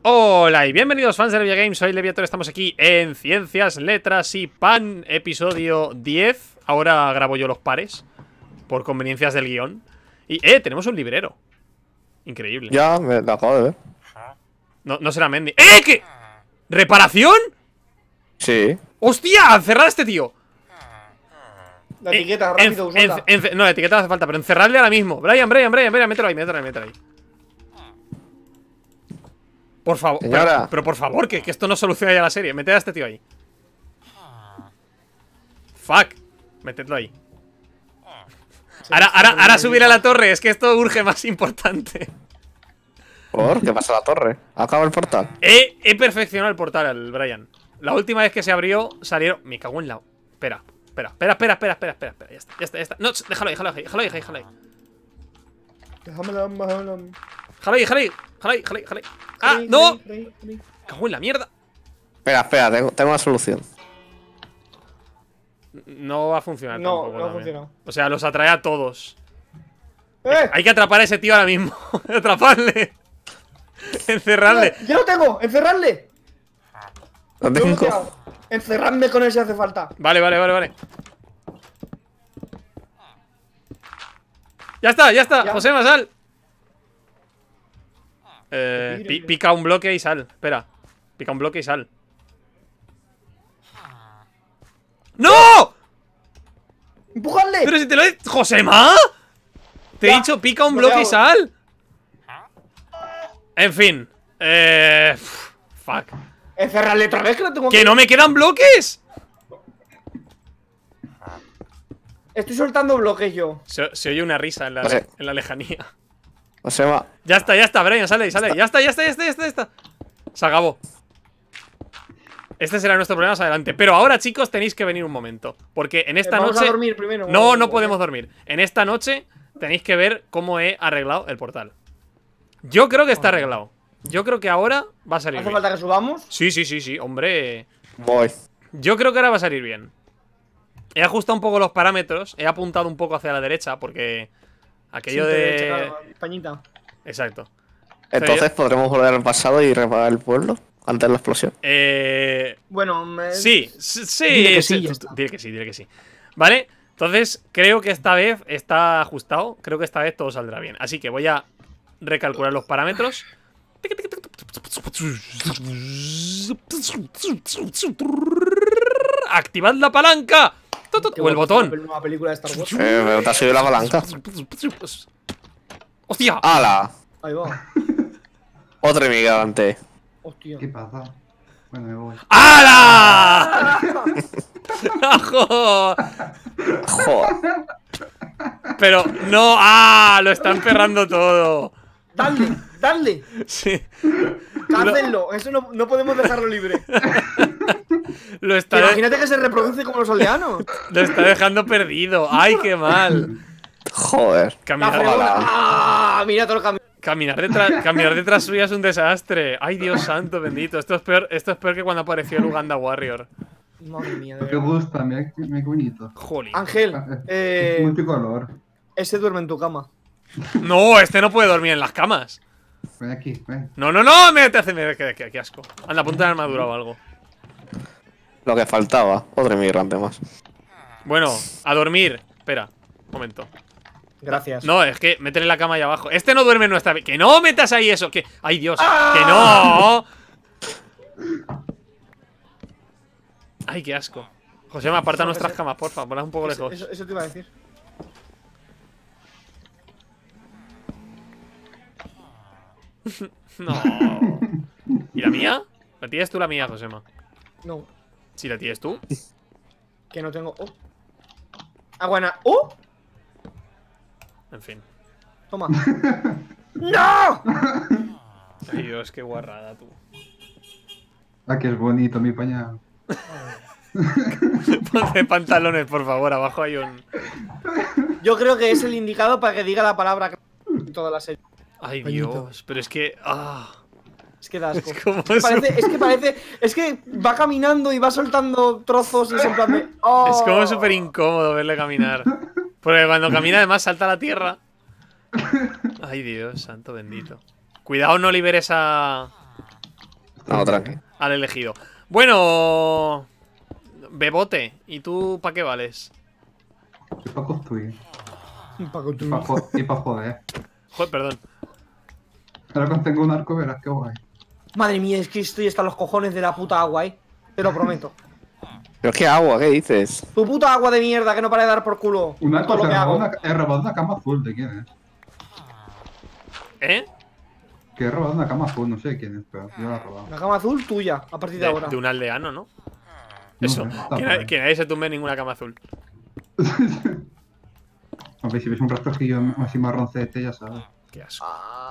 Hola y bienvenidos fans de Levia Games, soy Leviator, estamos aquí en Ciencias, Letras y Pan, episodio 10. Ahora grabo yo los pares, por conveniencias del guión. Y, tenemos un librero. Increíble. Ya, me lo acabo de ver. No será Mendy. ¿Qué? ¿Reparación? Sí. ¡Hostia! ¡Cerrad a este tío! La etiqueta, rápido, usala. No, la etiqueta no hace falta, pero encerradle ahora mismo. Brian, mételo ahí. Por favor, pero por favor, que esto no soluciona ya la serie. Meted a este tío ahí. Fuck. Metedlo ahí. Ahora subir a la torre. Es que esto urge más importante. ¿Por? ¿Qué pasa a la torre? ¿Acaba el portal? He perfeccionado el portal, Brian. La última vez que se abrió, salieron... Me cago en la... Espera. Ya está. No, déjalo ahí. Déjalo ahí. ¡Ah, no! Cago en la mierda. Espera, tengo una solución. No va a funcionar tampoco. No ha funcionado. O sea, los atrae a todos. Hay que atrapar a ese tío ahora mismo. Atraparle. Encerrarle. ¡Ya lo tengo! ¡Encerradle! Lo tengo. Encerradme con él si hace falta. Vale. Ya está. Ya. Josema, sal. Pica un bloque y sal. Espera. Pica un bloque y sal. ¡No! ¡Empujadle! Pero si te lo he... ¡Josema! Te he dicho pica un bloque y sal. En fin. Fuck. Encerradle otra vez que lo tengo ¡Que no me quedan bloques! Estoy soltando bloques yo. Se oye una risa en O sea, la lejanía. O sea, Ya está, Brian, sale. Ya está. Se acabó. Este será nuestro problema más adelante. Pero ahora, chicos, tenéis que venir un momento. Porque en esta Vamos noche... a dormir primero. No podemos dormir. En esta noche tenéis que ver cómo he arreglado el portal. Yo creo que está arreglado. Yo creo que ahora va a salir ¿Hace bien. falta que subamos? Sí, hombre. voy. Yo creo que ahora va a salir bien. He ajustado un poco los parámetros. He apuntado un poco hacia la derecha porque... Aquello de... Pañita. Exacto. Entonces podremos volver al pasado y reparar el pueblo antes de la explosión. Bueno, Sí. Dile que sí, ya está. Dile que sí. Vale, entonces creo que esta vez está ajustado. Creo que esta vez todo saldrá bien. Así que voy a recalcular los parámetros. ¡Activad la palanca! O el botón. Una película de Star Wars. Pero te ha subido la palanca. ¡Hostia! ¡Hala! Ahí va. Otro inmigrante. Hostia. ¿Qué pasa? Bueno, me voy. ¡Hala! ¡Ajo! Joder. Pero no, ¡ah! Lo están perrando todo. Dale. Sí. Cácenlo. Eso no podemos dejarlo libre. Lo está, Imagínate que se reproduce como los aldeanos. lo está dejando perdido. ¡Ay, qué mal! Joder. La Caminar, fregona. ¡Ah! Mira todo el camino. caminar detrás suya es un desastre. ¡Ay, Dios santo bendito! Esto es peor que cuando apareció el Uganda Warrior. Madre mía, de Qué verdad. gusta, mira qué bonito. Jolín. Ángel, Multicolor. ese duerme en tu cama. No, este no puede dormir en las camas. Ven aquí, ven. No, qué asco. Anda, ponte la armadura o algo. Lo que faltaba. Otro inmigrante más. Bueno, a dormir. Espera, un momento. Gracias. No, es que métele la cama ahí abajo. Este no duerme en nuestra... ¡Que no metas ahí eso! ¡Que... ¡Ay, Dios! ¡Que no! ¡Ay, qué asco! José, me aparta nuestras camas, porfa. Ponlas un poco lejos. Eso te iba a decir. No. ¿Y la mía? ¿La tienes tú la mía, Josema? No, ¿Si la tienes tú? que no tengo. ¡Oh! ¡Aguana! ¡Oh! En fin. Toma. ¡No! Ay, Dios, qué guarrada, tú. Ah, que es bonito mi pañal. Ponte pantalones, por favor. Abajo hay un... Yo creo que es el indicado para que diga la palabra en toda la serie. Ay, Pañito. Dios. Pero es que... ¡Ah! Es que da asco. Es que va caminando y va soltando trozos y es en plan de. ¡Oh! Es como súper incómodo verle caminar. Porque cuando camina además salta a la tierra. Ay, Dios, santo bendito. Cuidado, no liberes a No, tranqui. al elegido. Bueno, Bebote, ¿y tú para qué vales? Y para construir. Paco, Y tú. para joder. Joder, perdón. Ahora cuando tengo un arco verás qué guay. Madre mía, es que estoy hasta los cojones de la puta agua, Te lo prometo. Pero es que agua, ¿qué dices? Tu puta agua de mierda que no para de dar por culo. Un arco, Todo lo que hago. he robado una cama azul, ¿de quién es? ¿Eh? Que he robado una cama azul, no sé de quién es, pero yo la he robado. La cama azul tuya, a partir de ahora. De un aldeano, ¿no? No Eso, sé, está que, por ahí. que nadie se tumbe en ninguna cama azul. Aunque si ves un rastrojillo así marroncete, ya sabes. Qué asco.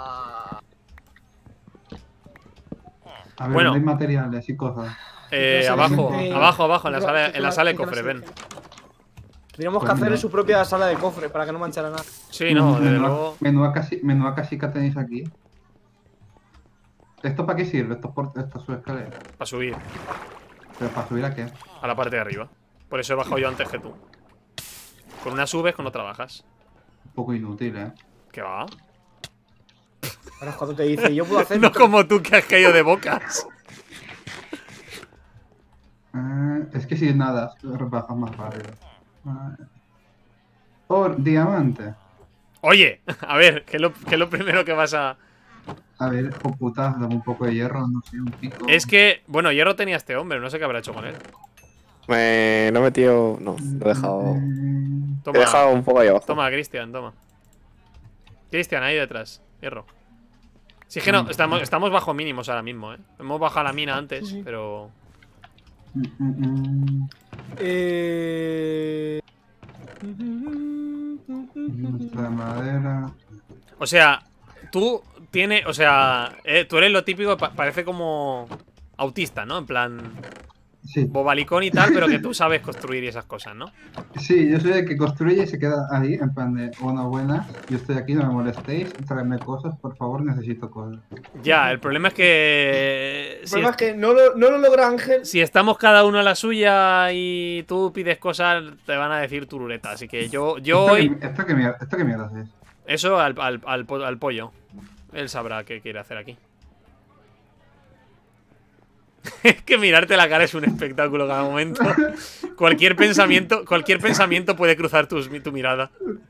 A ver, Bueno. ¿dónde hay materiales y cosas? Abajo, gente- abajo, en la sala, ¿Qué en la sala de clase cofre, ven. Teníamos Pues que hacer mira. en su propia sala de cofre para que no manchara nada. Sí, no, desde luego. Menuda casica tenéis aquí. ¿Esto para qué sirve? Esto es su escalera. Para subir ¿Pero para subir a qué? a la parte de arriba. Por eso he bajado yo antes que tú. Con una subes, con otra bajas. Un poco inútil, ¿eh? ¿Qué va? Ahora es cuando te dice, yo puedo hacer. No como tú que has caído de bocas. Es que si nada, bajas más rápido. Diamante. Oye, a ver, ¿qué es lo primero que vas a...? A ver, oh puta, dame un poco de hierro, no sé, un pico. Es que, bueno, hierro tenía este hombre, no sé qué habrá hecho con él. Lo he metido. No, lo he dejado. Toma, He dejado un poco ahí abajo. toma, Cristian, toma. Cristian, ahí detrás, hierro. Si es que no, estamos bajo mínimos ahora mismo, ¿eh? Hemos bajado la mina antes, Sí, sí. pero... Nuestra madera. O sea, tú tienes... O sea, tú eres lo típico, parece como... Autista, ¿no? En plan... Sí, Bobalicón y tal, pero que tú sabes construir y esas cosas, ¿no? sí, yo soy el que construye y se queda ahí, en plan de, bueno, buenas, yo estoy aquí, no me molestéis, traedme cosas, por favor, necesito cosas. Ya, el problema es que... El problema es que no lo logra Ángel. Si estamos cada uno a la suya y tú pides cosas, te van a decir turuleta. Así que yo hoy... ¿Esto qué mierda es? Eso al pollo. Él sabrá qué quiere hacer aquí. Es que mirarte la cara es un espectáculo cada momento. Cualquier pensamiento puede cruzar tu mirada.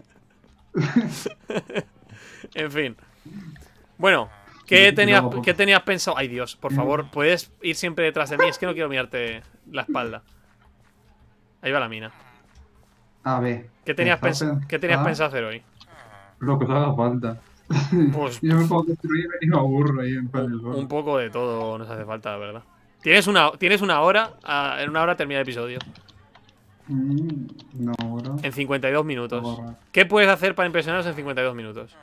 En fin. Bueno, ¿qué tenías pensado? Ay, Dios, por favor, ¿puedes ir siempre detrás de mí? Es que no quiero mirarte la espalda. Ahí va la mina. A ver. ¿Qué tenías pensado hacer hoy? Lo que os haga falta. Pues Yo me puedo construir y me aburro ahí en plan del un poco de todo nos hace falta, la verdad. Tienes una hora, en una hora termina el episodio. No, bro. En 52 minutos. Borra. ¿Qué puedes hacer para impresionarnos en 52 minutos?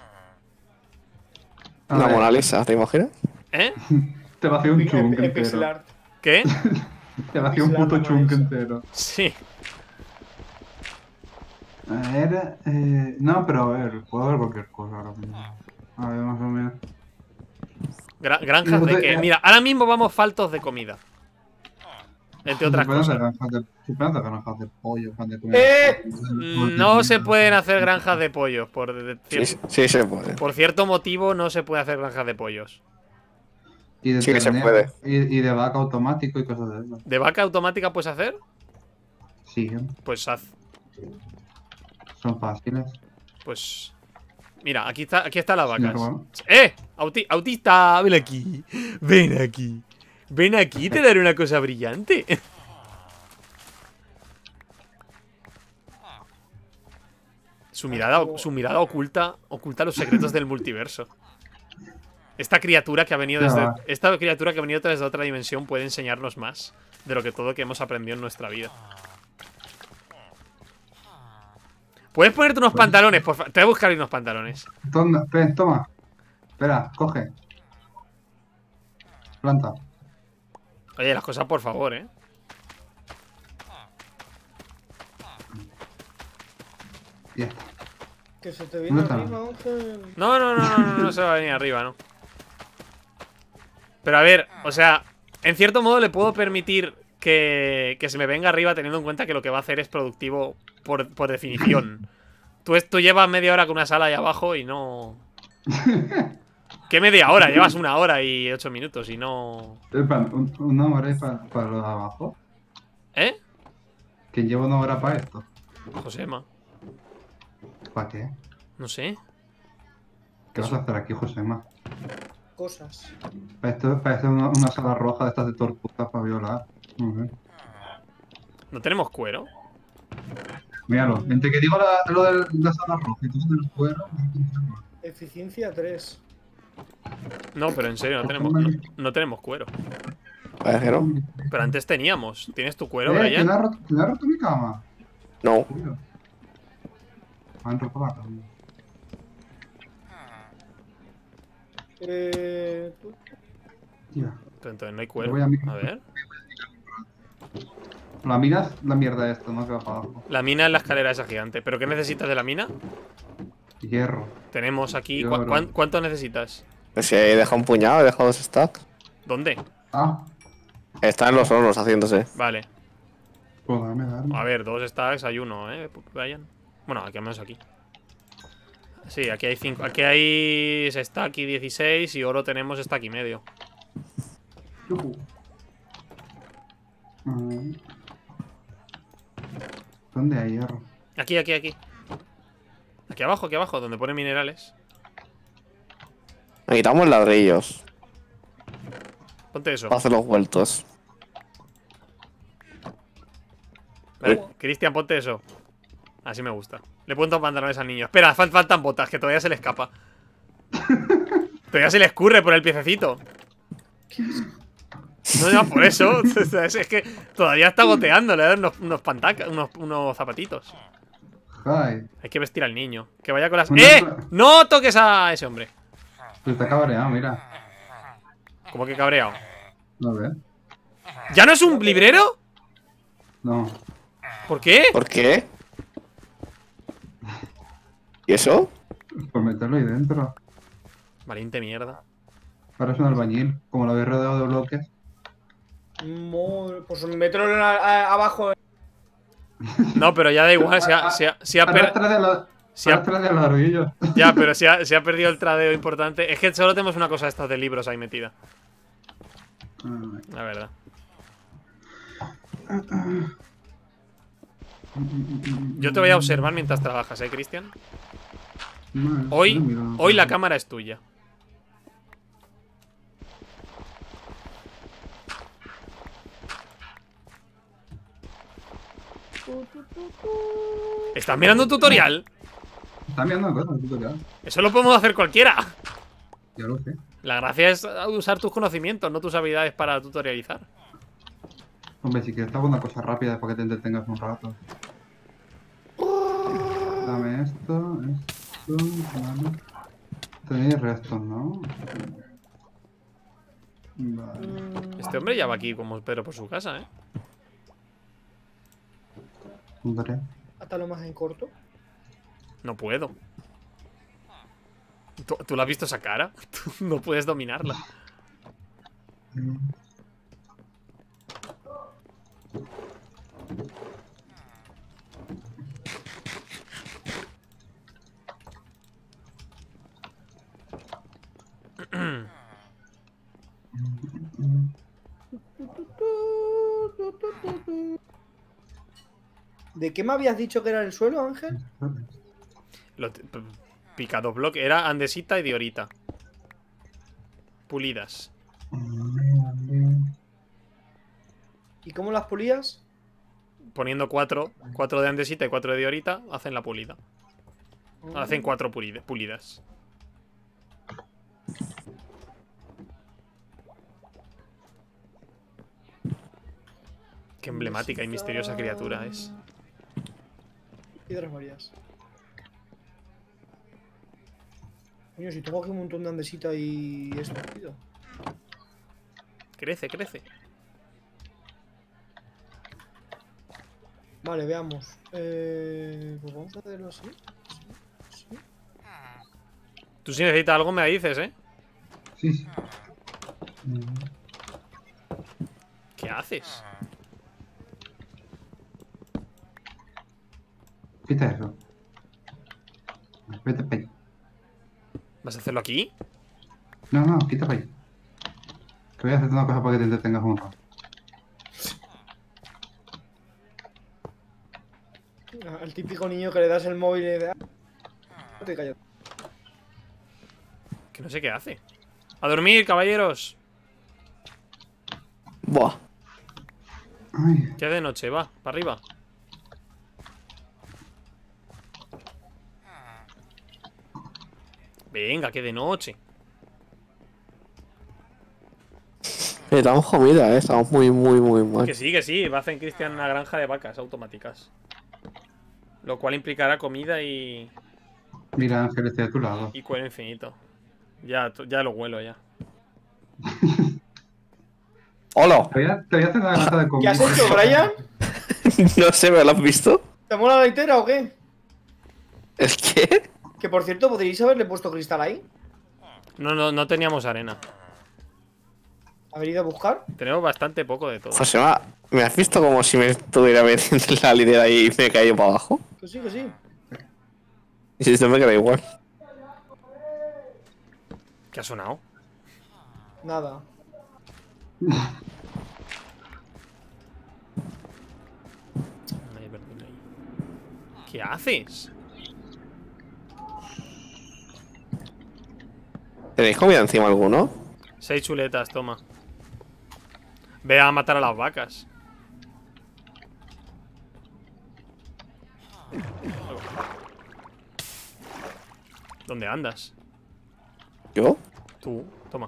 A Una ver, Mona Lisa, ¿te imaginas? ¿Eh? Te va a hacer un chunk En entero. pixel art. ¿Qué? Te va a hacer un puto Pixel art, chunk Mona Lisa. entero. Sí. A ver, no, pero a ver, puedo ver cualquier cosa ahora mismo. A ver, más o menos. ¿Granjas de qué? Mira, ahora mismo vamos faltos de comida. Entre otras cosas. Se pueden hacer granjas de pollo, pan de comida. No se pueden hacer granjas de pollos. Sí, se puede. Por cierto motivo, no se puede hacer granjas de pollos. Y de Sí que se ternera, puede. y de vaca automático y cosas de eso. ¿De vaca automática puedes hacer? Sí, Pues haz. son fáciles. Pues. Mira, aquí están las vacas. Señor, Autista, ven aquí. Ven aquí. Ven aquí, te daré una cosa brillante. Su mirada oculta los secretos del multiverso. Esta criatura que ha venido desde otra dimensión puede enseñarnos más de lo que todo que hemos aprendido en nuestra vida. ¿Puedes ponerte unos pantalones, por favor? Te voy a buscar unos pantalones. Toma. Espera, coge. Planta. Oye, las cosas por favor, ¿eh? Ya está. Que se te viene ¿Dónde arriba, Ángel. No se va a venir arriba, ¿no? Pero a ver, o sea, en cierto modo le puedo permitir que se me venga arriba teniendo en cuenta que lo que va a hacer es productivo por definición. Tú llevas media hora con una sala ahí abajo y no... ¿Qué media hora? Llevas 1 hora y 8 minutos y no... Una hora y para los de abajo. ¿Eh? ¿Quién lleva una hora para esto? Josema. ¿Para qué? No sé. ¿Qué vas a hacer aquí, Josema? Cosas. Esto parece una sala roja de estas de tortugas para violar. ¿No tenemos cuero? Míralo, entre que digo lo de la sala roja y tú con el cuero. Eficiencia 3. No, pero en serio, no tenemos cuero. Parece que no. Pero antes teníamos. ¿Tienes tu cuero, Brian? ¿Quién ha roto mi cama? No. Cuidado. Han roto la cama. Ya. Pero entonces no hay Yo cuero. voy a mi- A ver. La mina es la mierda esto, no que va para abajo. La mina es la escalera esa gigante. ¿Pero qué necesitas de la mina? Hierro. Tenemos aquí... Yo, ¿Cuánto necesitas? Pues si he dejado un puñado, he dejado 2 stacks. ¿Dónde? Ah, Está en los hornos haciéndose. Vale. pues dame. A ver, 2 stacks, hay uno, Brian. Bueno, aquí al menos aquí. Sí, aquí hay 5. Aquí hay stack y 16 y oro tenemos stack y medio. ¿Dónde hay hierro? Aquí. Aquí abajo, donde pone minerales. Necesitamos ladrillos Ponte eso. para hacer los vueltos. Vale, Cristian, ponte eso. Así me gusta. Le pongo pantalones al niño. Espera, faltan botas, que todavía se le escapa. Todavía se le escurre por el piececito. No, por eso. Es que todavía está goteando. Le dan unos zapatitos. Ay, Hay que vestir al niño. Que vaya con las... Una- ¡Eh! ¡No toques a ese hombre! pues está cabreado, mira. ¿Cómo que cabreado? ¿No ves? ¿Ya no es un librero? No. ¿Por qué? ¿Por qué? ¿Y eso? Por meterlo ahí dentro. Valiente mierda. Ahora es un albañil. Como lo habéis rodeado de bloques. Pues mételo abajo. No, pero ya da igual. Se ha Arrastra de los ardillos. Ya, pero se ha perdido el tradeo importante. Es que solo tenemos una cosa de estas de libros ahí metida. La verdad. Yo te voy a observar mientras trabajas, Cristian. Hoy la cámara es tuya. ¿Estás mirando un tutorial? Están mirando cosas en tutorial. Eso lo podemos hacer cualquiera. Ya lo sé. La gracia es usar tus conocimientos, no tus habilidades para tutorializar. Hombre, si quieres te hago una cosa rápida para que te entretengas un rato. Dame esto. Vale. Tenéis restos, ¿no? Vale. Este hombre ya va aquí como Pedro por su casa, ¿eh? Hombre. Atalo más en corto. No puedo. ¿Tú la has visto esa cara? Tú no puedes dominarla. ¿De qué me habías dicho que era el suelo, Ángel? Picado bloque. Era andesita y diorita. Pulidas. ¿Y cómo las pulías? Poniendo 4 de andesita y 4 de diorita, hacen la pulida. Hacen 4 pulidas. Qué emblemática y misteriosa criatura es. Piedras varias. Coño, si tengo aquí un montón de andesita y esto, tío. Crece. Vale, veamos. Pues vamos a hacerlo así. Sí. Tú si necesitas algo me dices, ¿eh? Sí. ¿Qué haces? Quita eso. Vete, pe. ¿Vas a hacerlo aquí? No, no, quítate ahí. Que voy a hacerte una cosa para que te entretengas un rato. Al típico niño que le das el móvil y le das. Te callas. Que no sé qué hace. A dormir, caballeros. Buah. Ay, Ya de noche, va, para arriba. Venga, que de noche. Estamos comida, estamos muy mal. Que sí, va a hacer Cristian una granja de vacas automáticas. Lo cual implicará comida y mira, Ángel, estoy a tu lado. cuero infinito. Ya lo huelo ya. ¡Hola! Te voy a hacer una granja de ¿Qué comida. has hecho, Brian? No sé, ¿me lo has visto? ¿Te mola la litera o qué? ¿El qué? Que por cierto, ¿podríais haberle puesto cristal ahí? No teníamos arena. ¿Haber ido a buscar? Tenemos bastante poco de todo. Josema, ¿me has visto como si me estuviera metiendo en la litera y me he caído para abajo? Que sí, que sí. Y si esto me queda igual. ¿Qué ha sonado? Nada. Ay, perdón, ahí. ¿Qué haces? ¿Tenéis comida encima alguno? 6 chuletas, toma. Ve a matar a las vacas. ¿Dónde andas? ¿Yo? Tú, toma.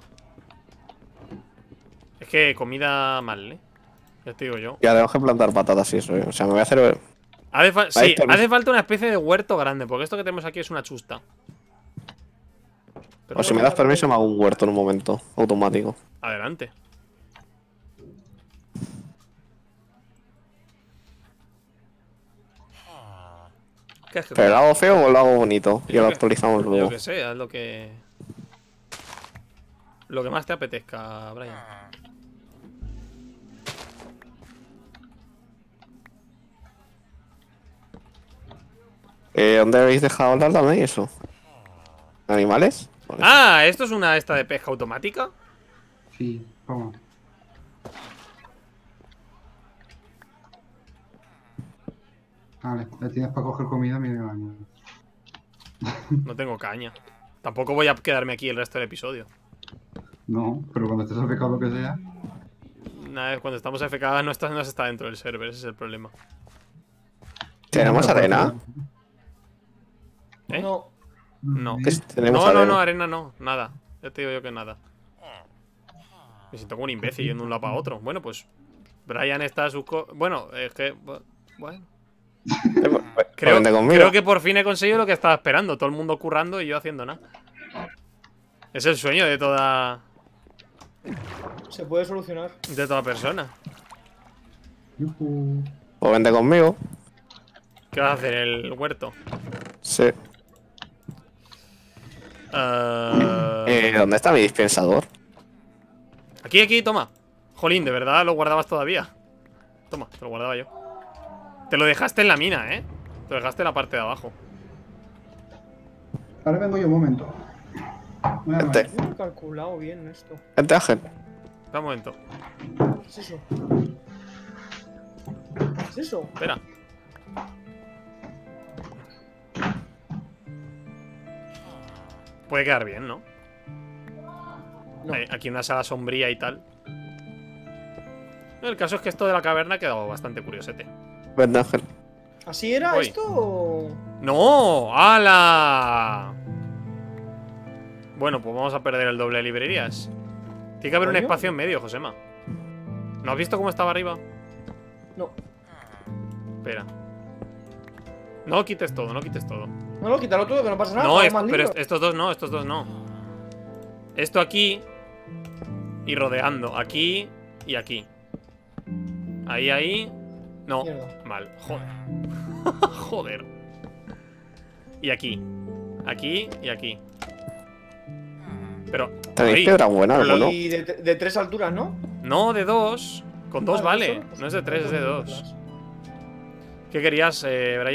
Es que comida mal, ¿eh? Ya te digo yo. Ya tenemos que plantar patatas y eso, ¿eh? O sea, me voy a hacer... Sí, permiso. hace falta una especie de huerto grande, porque esto que tenemos aquí es una chusta. Pero O si me das permiso me hago un huerto en un momento, automático. adelante. ¿Qué es que ¿Pero lo hago feo o lo hago bonito? Y Yo lo que- actualizamos Yo luego. que sé, haz lo que... Lo que más te apetezca, Brian. ¿Dónde habéis dejado la lana y eso? ¿Animales? Vale. Ah, ¿esto es una esta de pesca automática? Sí, toma. Vale, le tienes para coger comida, mira, baño. No tengo caña. Tampoco voy a quedarme aquí el resto del episodio. No, pero cuando estés afectado lo que sea. Nada, cuando estamos AFK no se está dentro del server, ese es el problema. ¿Tenemos arena? ¿Eh? No. No. Tenemos No, arena. arena no, nada. Ya te digo yo que nada. Me siento como un imbécil yendo de un lado para otro. Bueno, pues Brian está a sus bueno, es que... Bueno. Vente conmigo. Creo que por fin he conseguido lo que estaba esperando. Todo el mundo currando y yo haciendo nada. Es el sueño de toda Se puede solucionar. persona. Yujú. Pues vente conmigo. ¿Qué vas a hacer? ¿El huerto? Sí. ¿Dónde está mi dispensador? Aquí, toma. Jolín, de verdad lo guardabas todavía. Toma, te lo guardaba yo. Te lo dejaste en la mina, ¿eh? Te lo dejaste en la parte de abajo. Ahora vengo yo un momento. Vente. No he calculado bien esto. Vente, Ángel. Espera un momento. ¿Qué es eso? ¿Qué es eso? Espera. Puede quedar bien, ¿no? No. Aquí una sala sombría y tal. El caso es que esto de la caverna ha quedado bastante curiosete. Vente, Ángel. ¿Así era Voy. esto o...? ¡No! ¡Hala! Bueno, pues vamos a perder el doble de librerías. Tiene que haber un ¿Coño? espacio en medio, Josema. ¿No has visto cómo estaba arriba? No. Espera. No quites todo, no quites todo. No, quítalo todo, que no pasa nada. No, hago más pero libros. estos dos no, estos dos no. Esto aquí y rodeando. Aquí y aquí. Ahí. No. Mierda. Mal. Joder. Joder. Y aquí. Aquí y aquí. Pero... ¿Tenéis ahí. piedra buena Pero alguno? Y de 3 alturas, ¿no? No, de 2. Con 2 Vale, vale. eso. No es de 3, es de 2. ¿Qué querías,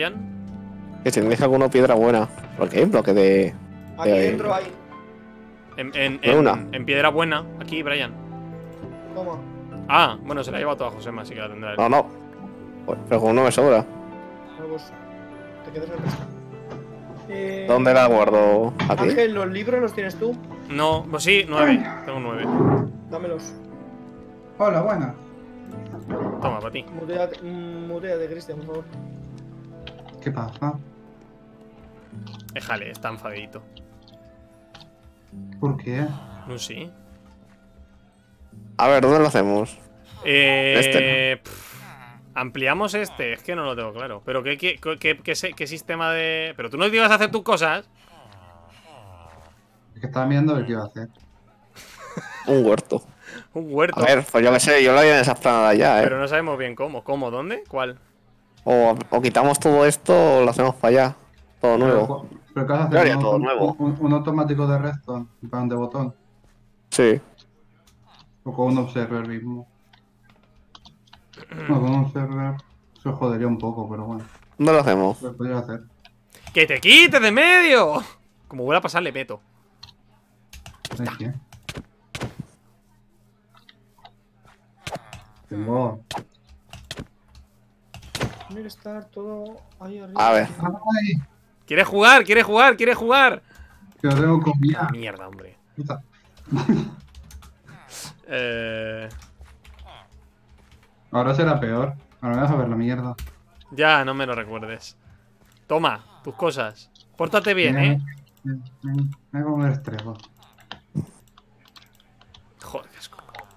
Brian? Que tenéis alguna piedra buena. ¿Por qué? Bloque de... Aquí dentro hay. En piedra buena. Aquí, Brian. Toma. Ah, bueno, se la ha llevado toda Josema, así que la tendrá él. No, no. Pero con uno me sobra. Vamos. Te quedas el resto. ¿Dónde la guardo? ¿Aquí? Ángel, ¿los libros los tienes tú? No, pues sí, 9. Tengo 9. Dámelos. Hola, buena. Toma, para ti. Muteate, Cristian, por favor. ¿Qué pasa? Déjale, está enfadito. ¿Por qué? No sé. A ver, ¿dónde lo hacemos? Ampliamos este, es que no lo tengo claro. Pero ¿qué sistema de...? Pero tú no te ibas a hacer tus cosas. Es que estaba mirando a ver qué iba a hacer. Un huerto. Un huerto. A ver, pues yo qué sé, yo lo había en esa planada ya, Pero no sabemos bien cómo. ¿Cómo? ¿Dónde? ¿Cuál? O quitamos todo esto o lo hacemos para allá. Todo nuevo. Pero ¿qué vas a hacer? Yo haría todo nuevo. Un automático de redstone, en plan de botón. Sí. O con un observer mismo. No, con un observer se jodería un poco, pero bueno. ¿Dónde lo hacemos? Lo podría hacer. ¡Que te quites de medio! Como vuelva a pasar, le meto. Aquí. Tengo. Tiene que estar todo ahí arriba. A ver. ¡Ay! ¿Quieres jugar? ¿Quieres jugar? ¿Quieres jugar? Que lo tengo comida. Mierda, hombre. Puta. Ahora será peor. Ahora me vas a ver la mierda. Ya, no me lo recuerdes. Toma, tus cosas. Pórtate bien, ¿eh? Me voy a comer estrego. Joder, qué asco.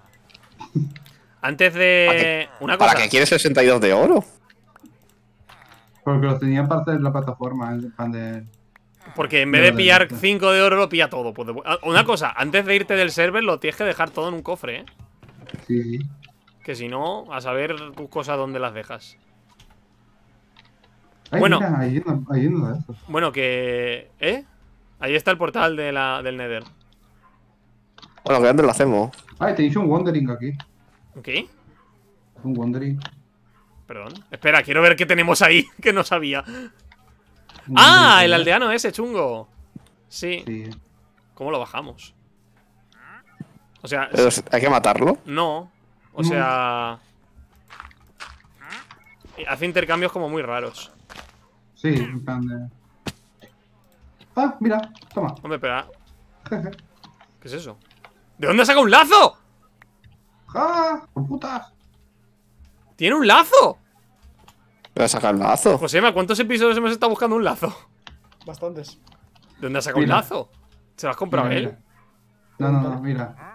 Antes de... Una cosa. ¿Para qué quieres 62 de oro? Porque los tenía parte de la plataforma, en plan de... Porque en vez de pillar 5 de oro, lo pilla todo. Pues una cosa, antes de irte del server, lo tienes que dejar todo en un cofre, ¿eh? Sí. Que si no, a saber tus cosas dónde las dejas. Ay, Bueno. mira, hay uno de esos. Bueno, que... ¿Eh? Ahí está el portal de del Nether. Bueno, ¿que dónde lo hacemos? Ay, tenéis un Wandering aquí. ¿Qué? Un Wandering. Perdón. Espera, quiero ver qué tenemos ahí, que no sabía. Un ¡Ah! Wandering. El aldeano ese, chungo. Sí. Sí. ¿Cómo lo bajamos? O sea... Pero hay que matarlo. No. O sea... Hace intercambios como muy raros. Sí, en plan de... Ah, mira, toma. Hombre, espera. ¿Qué es eso? ¿De dónde saca un lazo? ¡Ah! ¡Con putas! ¡Tiene un lazo! Voy a sacar el lazo. Josema, ¿cuántos episodios hemos estado buscando un lazo? Bastantes. ¿De dónde ha sacado un Mira. lazo? ¿Se lo has comprado Mira, él? mira. No, mira.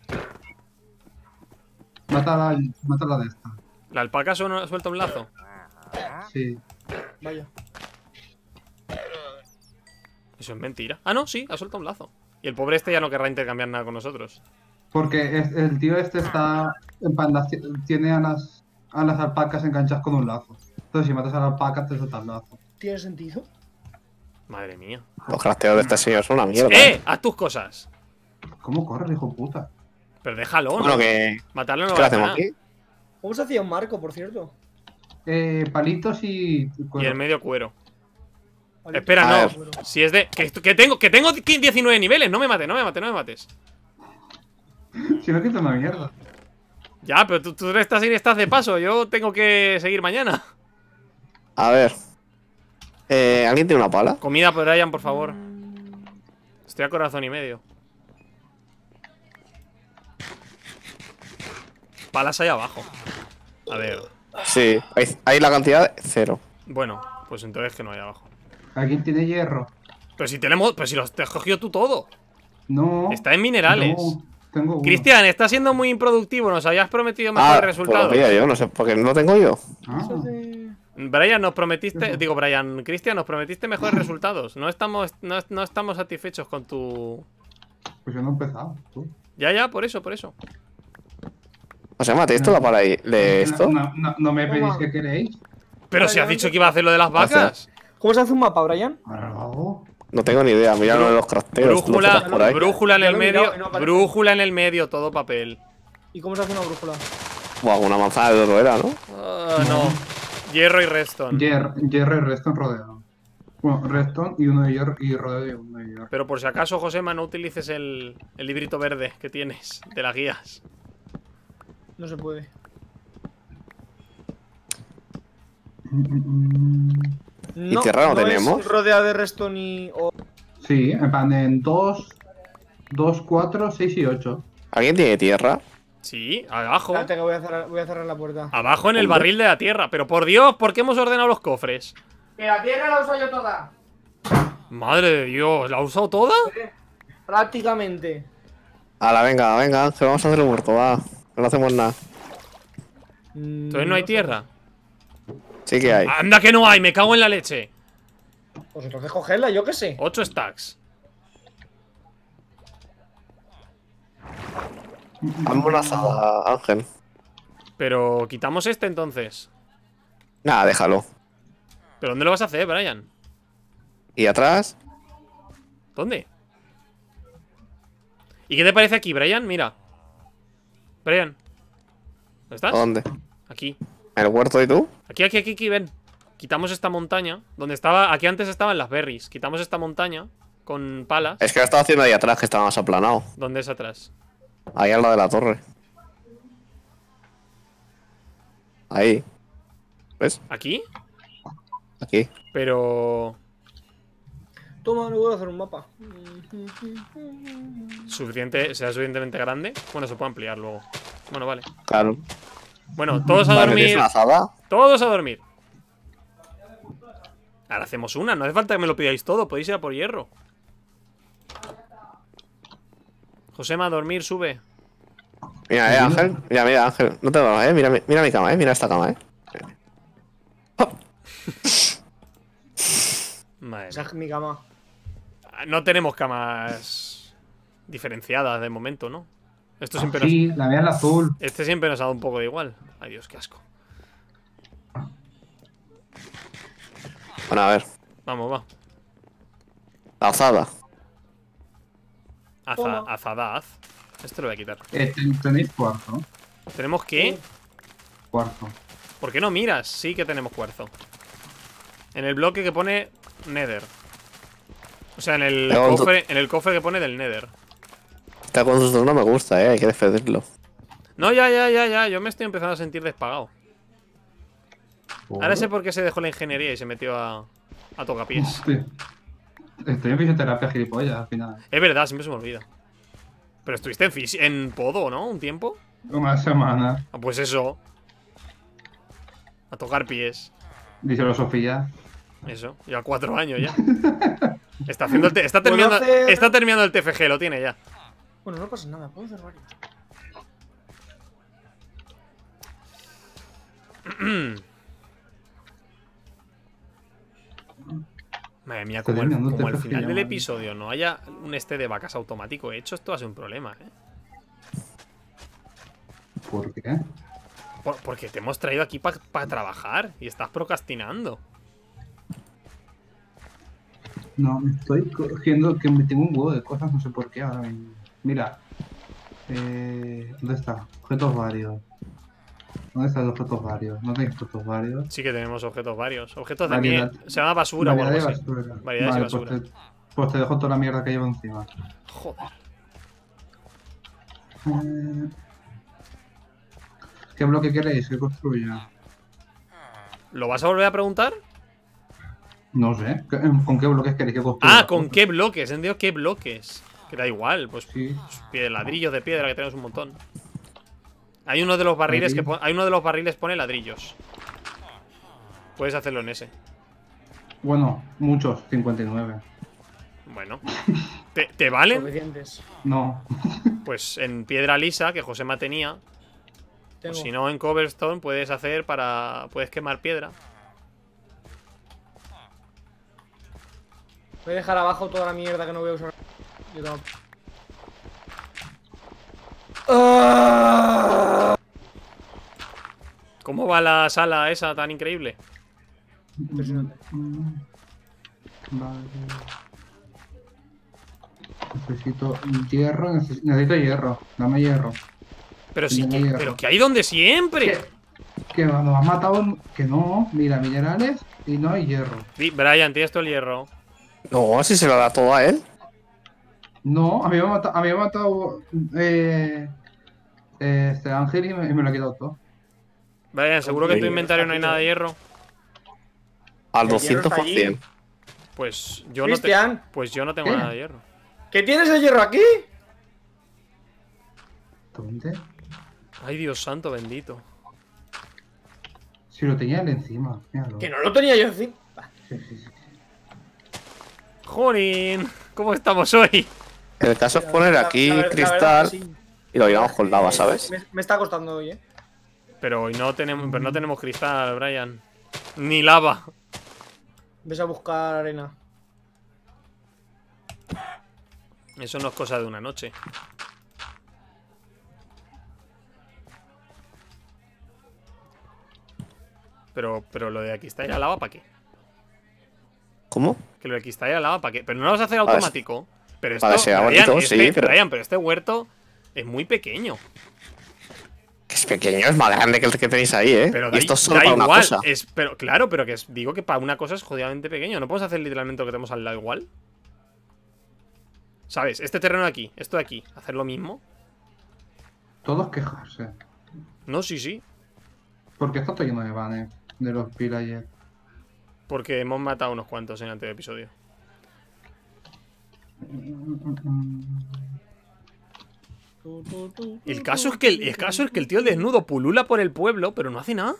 Mátala de esta. ¿La alpaca suelta un lazo? Sí. Vaya. Eso es mentira. Ah, no, sí, ha soltado un lazo. Y el pobre este ya no querrá intercambiar nada con nosotros. Porque el tío este está... En plan, tiene a las alpacas enganchadas con un lazo. Entonces si matas a la alpaca te suelta el lazo. ¿Tiene sentido? Madre mía. Los crafteos de este señor son una mierda. Haz tus cosas. ¿Cómo corre, hijo de puta? Pero déjalo, ¿no? Bueno, que... Matarlo no ¿Qué va a hacemos nada. aquí? ¿Cómo se hacía un marco, por cierto? Palitos y... Y el medio cuero. Vale, Espera, A no. ver. bueno. Si es de... Que tengo 19 niveles. No me mates, no me mates, no me mates. Si no, quita una mierda. Ya, pero tú estás y estás de paso. Yo tengo que seguir mañana. A ver. ¿Alguien tiene una pala? Comida por Brian, por favor. Estoy a corazón y medio. Palas ahí abajo. A ver. Sí. Hay la cantidad de 0. Bueno, pues entonces que no hay abajo. ¿Alguien tiene hierro? Pero si tenemos. Pero si los te has cogido tú todo. No. Está en minerales. No, tengo uno. Cristian, está siendo muy improductivo. Nos habías prometido mejores Pues resultados. lo pilla yo, no sé, porque no lo tengo yo. Ah, Eso de... Brian, nos prometiste. Digo, Brian, Cristian, nos prometiste mejores resultados. No estamos satisfechos con tu. pues yo no he empezado. ¿Tú? Ya, por eso, por eso. O sea, mate, ¿esto la pala ahí? ¿De esto? No me pedís Toma. que queréis. Pero si has dicho que iba a hacer lo de las vacas. ¿Cómo se hace un mapa, Brian? Ahora lo hago. No tengo ni idea, mira lo de los crafteos. tú lo Brújula, quitas por ahí. brújula en Ya el lo he mirado medio. y no aparece. Brújula en el medio, todo papel. ¿Y cómo se hace una brújula? Buah, una manzana de oro era, ¿no? No. Hierro y redstone. Hierro y redstone rodeado. Bueno, redstone y uno de hierro y rodeo de uno de hierro. Pero por si acaso, Josema, no utilices el librito verde que tienes de las guías. No se puede. ¿Y tierra no tenemos? Es rodeada de redstone y... Sí, en plan en 2, 4, 6 y 8. ¿Alguien tiene tierra? Sí, abajo. Espérate que voy a cerrar la puerta. Abajo en el ¿Dónde? barril de la tierra. Pero por Dios, ¿por qué hemos ordenado los cofres? Que la tierra la uso yo toda. Madre de Dios, ¿la ha usado toda? Prácticamente. Ala, venga, venga, Ángel, vamos a hacer el muerto, va. No hacemos nada. Entonces no hay tierra. Sí que hay. ¡Anda que no hay! ¡Me cago en la leche! Pues entonces cogerla, yo qué sé. 8 stacks. Hazme una azada, Ángel. Pero quitamos este entonces. Nada, déjalo. ¿Pero dónde lo vas a hacer, Brian? ¿Y atrás? ¿Dónde? ¿Y qué te parece aquí, Brian? Mira. Brian. ¿Dónde estás? ¿Dónde? Aquí. ¿En el huerto y tú? Aquí, ven. Quitamos esta montaña. Donde estaba. Aquí antes estaban las berries. Quitamos esta montaña con palas. Es que lo estaba haciendo ahí atrás, que estaba más aplanado. ¿Dónde es atrás? Ahí al lado de la torre. Ahí. ¿Ves? ¿Aquí? Aquí. Pero. Toma, no voy a hacer un mapa. ¿Será suficientemente grande? Bueno, se puede ampliar luego. Bueno, vale. Claro. Bueno, todos a Vale, ¿tienes dormir. una azada? Todos a dormir. Ahora hacemos una. No hace falta que me lo pidáis todo. Podéis ir a por hierro. Josema, a dormir, sube. Mira, Ángel. Mira, Ángel. No te vas, Mira, mira mi cama, Mira esta cama, Madre Esa es mi cama. mía. No tenemos camas diferenciadas de momento, ¿no? Esto siempre Sí, la mía es la azul. Este siempre nos ha dado un poco de igual. Ay, Dios, qué asco. Bueno, a ver. Vamos, va. La azada. Toma. Azadaz. Esto lo voy a quitar. Tenéis cuarzo, ¿no? ¿Tenemos qué? Cuarzo. ¿Por qué no miras? Sí que tenemos cuarzo. En el bloque que pone Nether. O sea, en el cofre que pone del Nether. Esta construcción no me gusta, hay que defenderlo. No, ya. Yo me estoy empezando a sentir despagado. Ahora sé por qué se dejó la ingeniería y se metió a tocapiés. Hostia. Estoy en fisioterapia, gilipollas, al final. Es verdad, siempre se me olvida. Pero estuviste en Podo, ¿no? ¿Un tiempo? Una semana. Ah, pues eso. A tocar pies. Díselo Sofía. Eso, lleva 4 años ya. Está terminando, hacer- está terminando el TFG, lo tiene ya. Bueno, no pasa nada, puedo hacer varios. Madre mía, Estoy como terminando el al TFG final ya, del madre. episodio no haya un de vacas automático hecho, esto va a ser un problema, ¿eh? ¿Por qué? Porque te hemos traído aquí para trabajar y estás procrastinando. No, me estoy cogiendo que me tengo un huevo de cosas, no sé por qué ahora mismo. Mira. ¿Dónde está? Objetos varios. ¿Dónde están los objetos varios? ¿No tenéis objetos varios? Sí que tenemos objetos varios. Objetos de Variedad- mierda. Se llama basura o Variedad algo de así. basura. Variedades y Vale, basura. Pues te dejo toda la mierda que llevo encima. Joder. ¿Qué bloque queréis que construya? ¿Lo vas a volver a preguntar? No sé. ¿Con qué bloques queréis que construya? Ah, ¿con qué bloques? Entendido qué bloques. Que da igual, pues Sí. ladrillos de piedra que tenemos un montón. Hay uno de los barriles que hay uno de los barriles pone ladrillos. Puedes hacerlo en ese. Bueno, muchos, 59. Bueno. ¿Te valen? Suficientes. No. Pues en piedra lisa, que Josema tenía. Tengo. O si no, en cobblestone puedes hacer para. Puedes quemar piedra. Voy a dejar abajo toda la mierda que no voy a usar. Yo tengo... ¿Cómo va la sala esa tan increíble? Impresionante. Vale. Necesito hierro, necesito hierro. Dame hierro. Pero sí Mira, pero que hay donde siempre. Que cuando me has matado, que no. Mira, minerales, Y no hay hierro. Brian, tienes todo el hierro. No, si se lo da todo a él. No, a mí me ha matado este Ángel y me lo ha quitado todo. Brian, ¿seguro que en tu Sí, inventario no hay está nada de aquí, hierro? Al El hierro está 200%. Pues yo Cristian, no tengo ¿Qué? nada de hierro. ¿qué tienes el hierro aquí? ¿Dónde? Ay, Dios santo, bendito. Si lo tenía él encima. Míralo. Que no lo tenía yo encima. Sí, sí, sí. Jorín, ¿cómo estamos hoy? El caso es poner aquí La verdad que cristal sí. y lo llevamos con lava, ¿sabes? Me está costando hoy, Pero hoy no tenemos cristal, Brian. Ni lava. Ves a buscar arena. Eso no es cosa de una noche. Pero lo de aquí está ya lava, ¿para qué? ¿Cómo? Que lo de aquí está ya lava, ¿para qué? Pero no lo vas a hacer automático. Pero esto, para que sea Brian, bonito, sí, pero- Brian, pero este huerto es muy pequeño. Que es pequeño, es más grande que el que tenéis ahí, ¿eh? Pero Y esto es solo da para una igual. cosa. Pero claro, pero digo que para una cosa es jodidamente pequeño. No podemos hacer literalmente lo que tenemos al lado igual. ¿Sabes? Este terreno de aquí, esto de aquí, hacer lo mismo. Todos quejarse. No, sí, sí. Porque esto está lleno de banes de los pillagers. Porque hemos matado unos cuantos en el anterior episodio. Y el caso es que el tío desnudo pulula por el pueblo, pero no hace nada.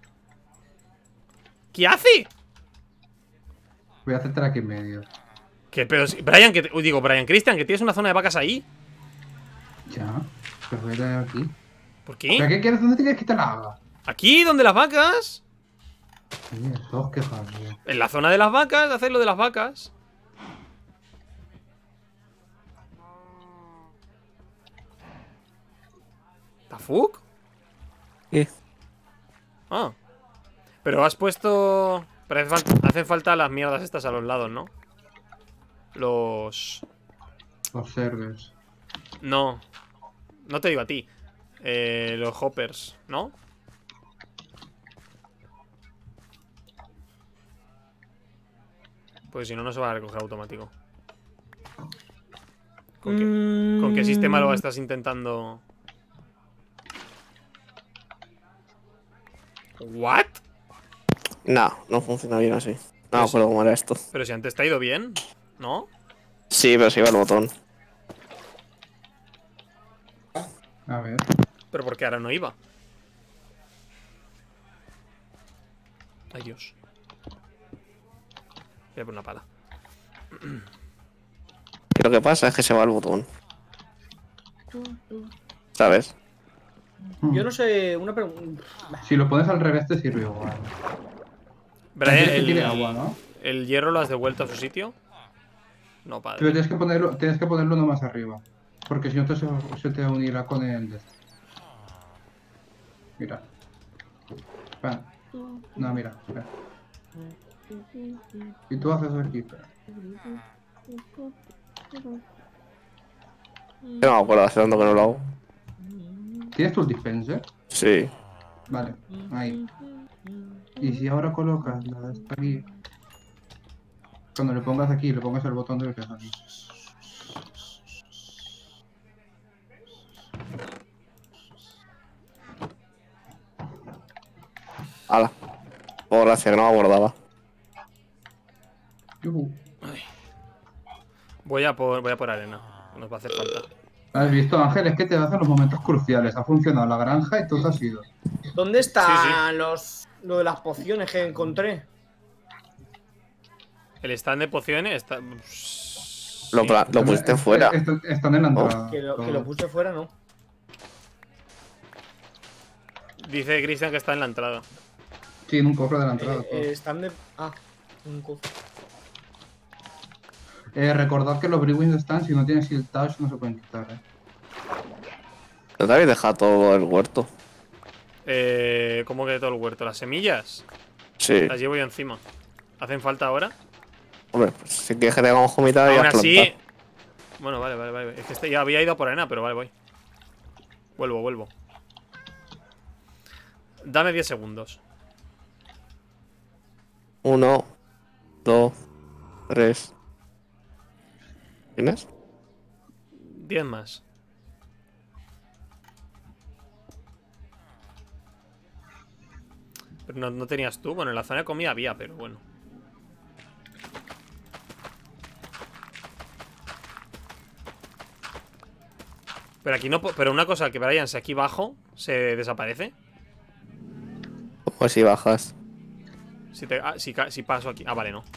¿Qué hace? Voy a hacerte aquí en medio. Que, pero Brian, Brian Christian, que tienes una zona de vacas ahí. Ya. Pues voy a tener aquí. ¿Por ¿Pero qué? qué quieres? ¿Dónde te quieres quitar la haga? Aquí, donde las vacas. Oye, todos quejarse. En la zona de las vacas, hacer lo de las vacas. ¿Tafuk? ¿Qué? Ah. Pero has puesto... Pero hacen falta las mierdas estas a los lados, ¿no? Los... Los servers. No. No te digo a ti. Los hoppers, ¿no? Pues si no, no se va a recoger automático. ¿Con qué sistema lo estás intentando? ¿What? No, no funciona bien así. No me acuerdo cómo era esto. Pero si antes te ha ido bien, ¿no? Sí, pero se iba el botón. A ver. Pero ¿por qué ahora no iba? Ay, Dios. Voy a poner una pala. Y lo que pasa es que se va el botón. ¿Sabes? Yo no sé, una pregunta. Si lo pones al revés te sirve igual. Brian, Tienes que tiene agua, ¿no? ¿el hierro lo has devuelto a su sitio? No, Pero padre. tienes que ponerlo no más arriba. Porque si no se te unirá con el de este. Mira. Espera. No, mira, espera. Y tú haces aquí, espera. Yo no me acuerdo hace tanto que no lo hago. ¿Tienes tus dispenser? Sí. Vale, ahí. Y si ahora colocas la de esta aquí. Cuando le pongas aquí, le pongas el botón del que es aquí. Hala. Por gracia, que no me acordaba. Yuhu. Voy a por arena. Nos va a hacer falta. ¿Has visto, Ángel? Es que te das en los momentos cruciales. Ha funcionado la granja y todo ha sido. ¿Dónde están Sí, lo de las pociones que encontré? El stand de pociones está... Lo pusiste fuera. Están en la entrada. Que lo puse fuera, ¿no? Dice Christian que está en la entrada. Sí, en un cofre de la entrada. todo. Están de... Ah, un cofre. Recordad que los Brewings están, si no tienes el touch no se pueden quitar, ¿No te habéis dejado todo el huerto? ¿Cómo que todo el huerto? ¿Las semillas? Sí. Las llevo yo encima. ¿Hacen falta ahora? Hombre, pues si quieres que tengamos comida y Aún a así... plantar. Bueno, vale. Es que ya había ido por arena, pero vale, voy. Vuelvo. Dame 10 segundos. 1, 2, 3. ¿Tienes? 10 más. Pero no tenías tú. Bueno, en la zona de comida había, pero bueno. Pero aquí no. Pero una cosa, que Brian, si aquí bajo, ¿se desaparece? Pues si bajas. Si paso aquí. Ah, vale, no.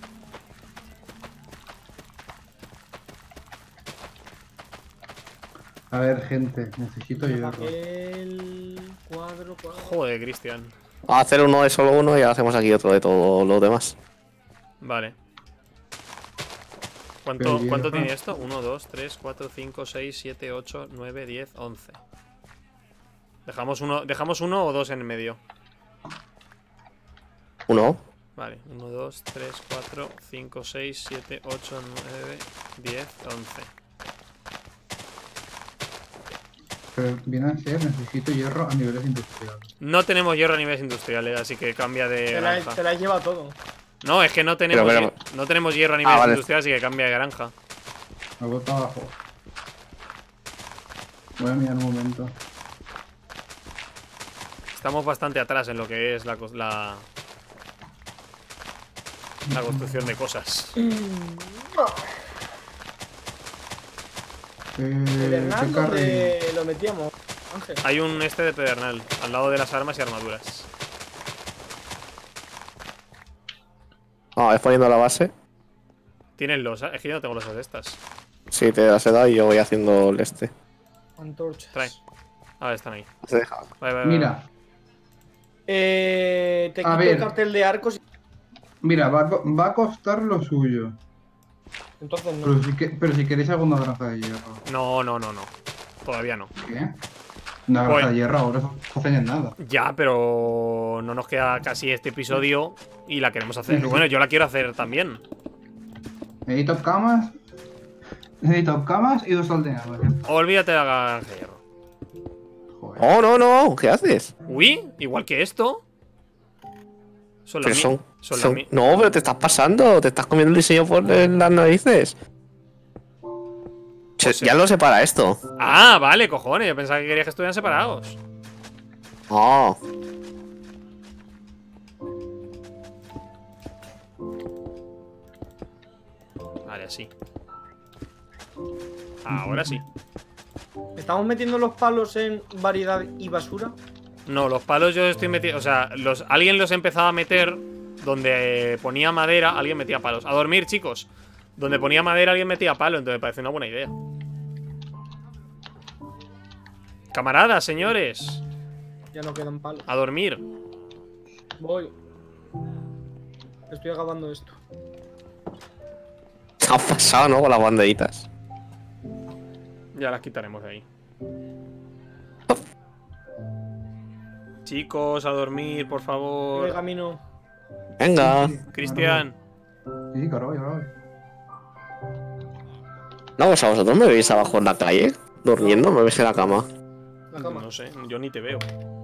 A ver, gente, necesito hierro. Papel, cuadro. Joder, Cristian. Vamos a hacer uno de solo uno y hacemos aquí otro de todos los demás. Vale. Pero ¿Cuánto hierro. tiene esto? 1, 2, 3, 4, 5, 6, 7, 8, 9, 10, 11. ¿Dejamos uno o dos en el medio? 1. Vale, 1, 2, 3, 4, 5, 6, 7, 8, 9, 10, 11. Pero viene a ser, necesito hierro a niveles industriales. No tenemos hierro a niveles industriales, así que cambia de Te granja. la lleva todo. No, es que no tenemos, Pero- no tenemos hierro a niveles vale. industriales, así que cambia de granja. Me voy para abajo. Voy a mirar un momento. Estamos bastante atrás en lo que es la construcción de cosas. Pedernal, ¿Qué carril? donde lo metíamos, Ángel. Hay un de pedernal, al lado de las armas y armaduras. No, es poniendo la base. ¿Tienes losas? Es que yo no tengo losas de estas. Sí, te las he dado y yo voy haciendo el este. Antorchas. Trae. A ver, están ahí. Se deja. Vale. Mira, Te quito A el ver. cartel de arcos y mira, va a costar lo suyo. entonces no. Pero si queréis alguna granja de hierro. No. Todavía no. ¿Qué? Una granja Pues- de hierro ahora no hacen en nada. Ya, pero no nos queda casi este episodio y la queremos hacer. Sí. Bueno, yo la quiero hacer también. Necesito camas. Necesito camas y 2 aldeanos. ya está. Olvídate de la granja de hierro. Joder. Oh, no. ¿Qué haces? Uy, igual que esto. Son Pero las son, mi- son las son- mi- No, pero te estás pasando. Te estás comiendo el diseño por las narices. Pues Ya lo separa esto. Ah, vale, cojones. Yo pensaba que querías que estuvieran separados. Oh. Vale, así. Ahora sí. ¿Estamos metiendo los palos en variedad y basura? No, los palos yo estoy metiendo. O sea, alguien los empezaba a meter donde ponía madera, alguien metía palos. A dormir, chicos. Donde ponía madera, alguien metía palo. Entonces me parece una buena idea. Camaradas, señores. Ya no quedan palos. A dormir. Voy. Estoy acabando esto. Se han pasado, ¿no? Con las banderitas. Ya las quitaremos de ahí. Chicos, a dormir, por Voy de favor. camino. Venga. Cristian. Sí, claro, claro. No, pues a vosotros me veis abajo en la calle. Durmiendo, me veis en la cama. La cama. No sé, yo ni te veo.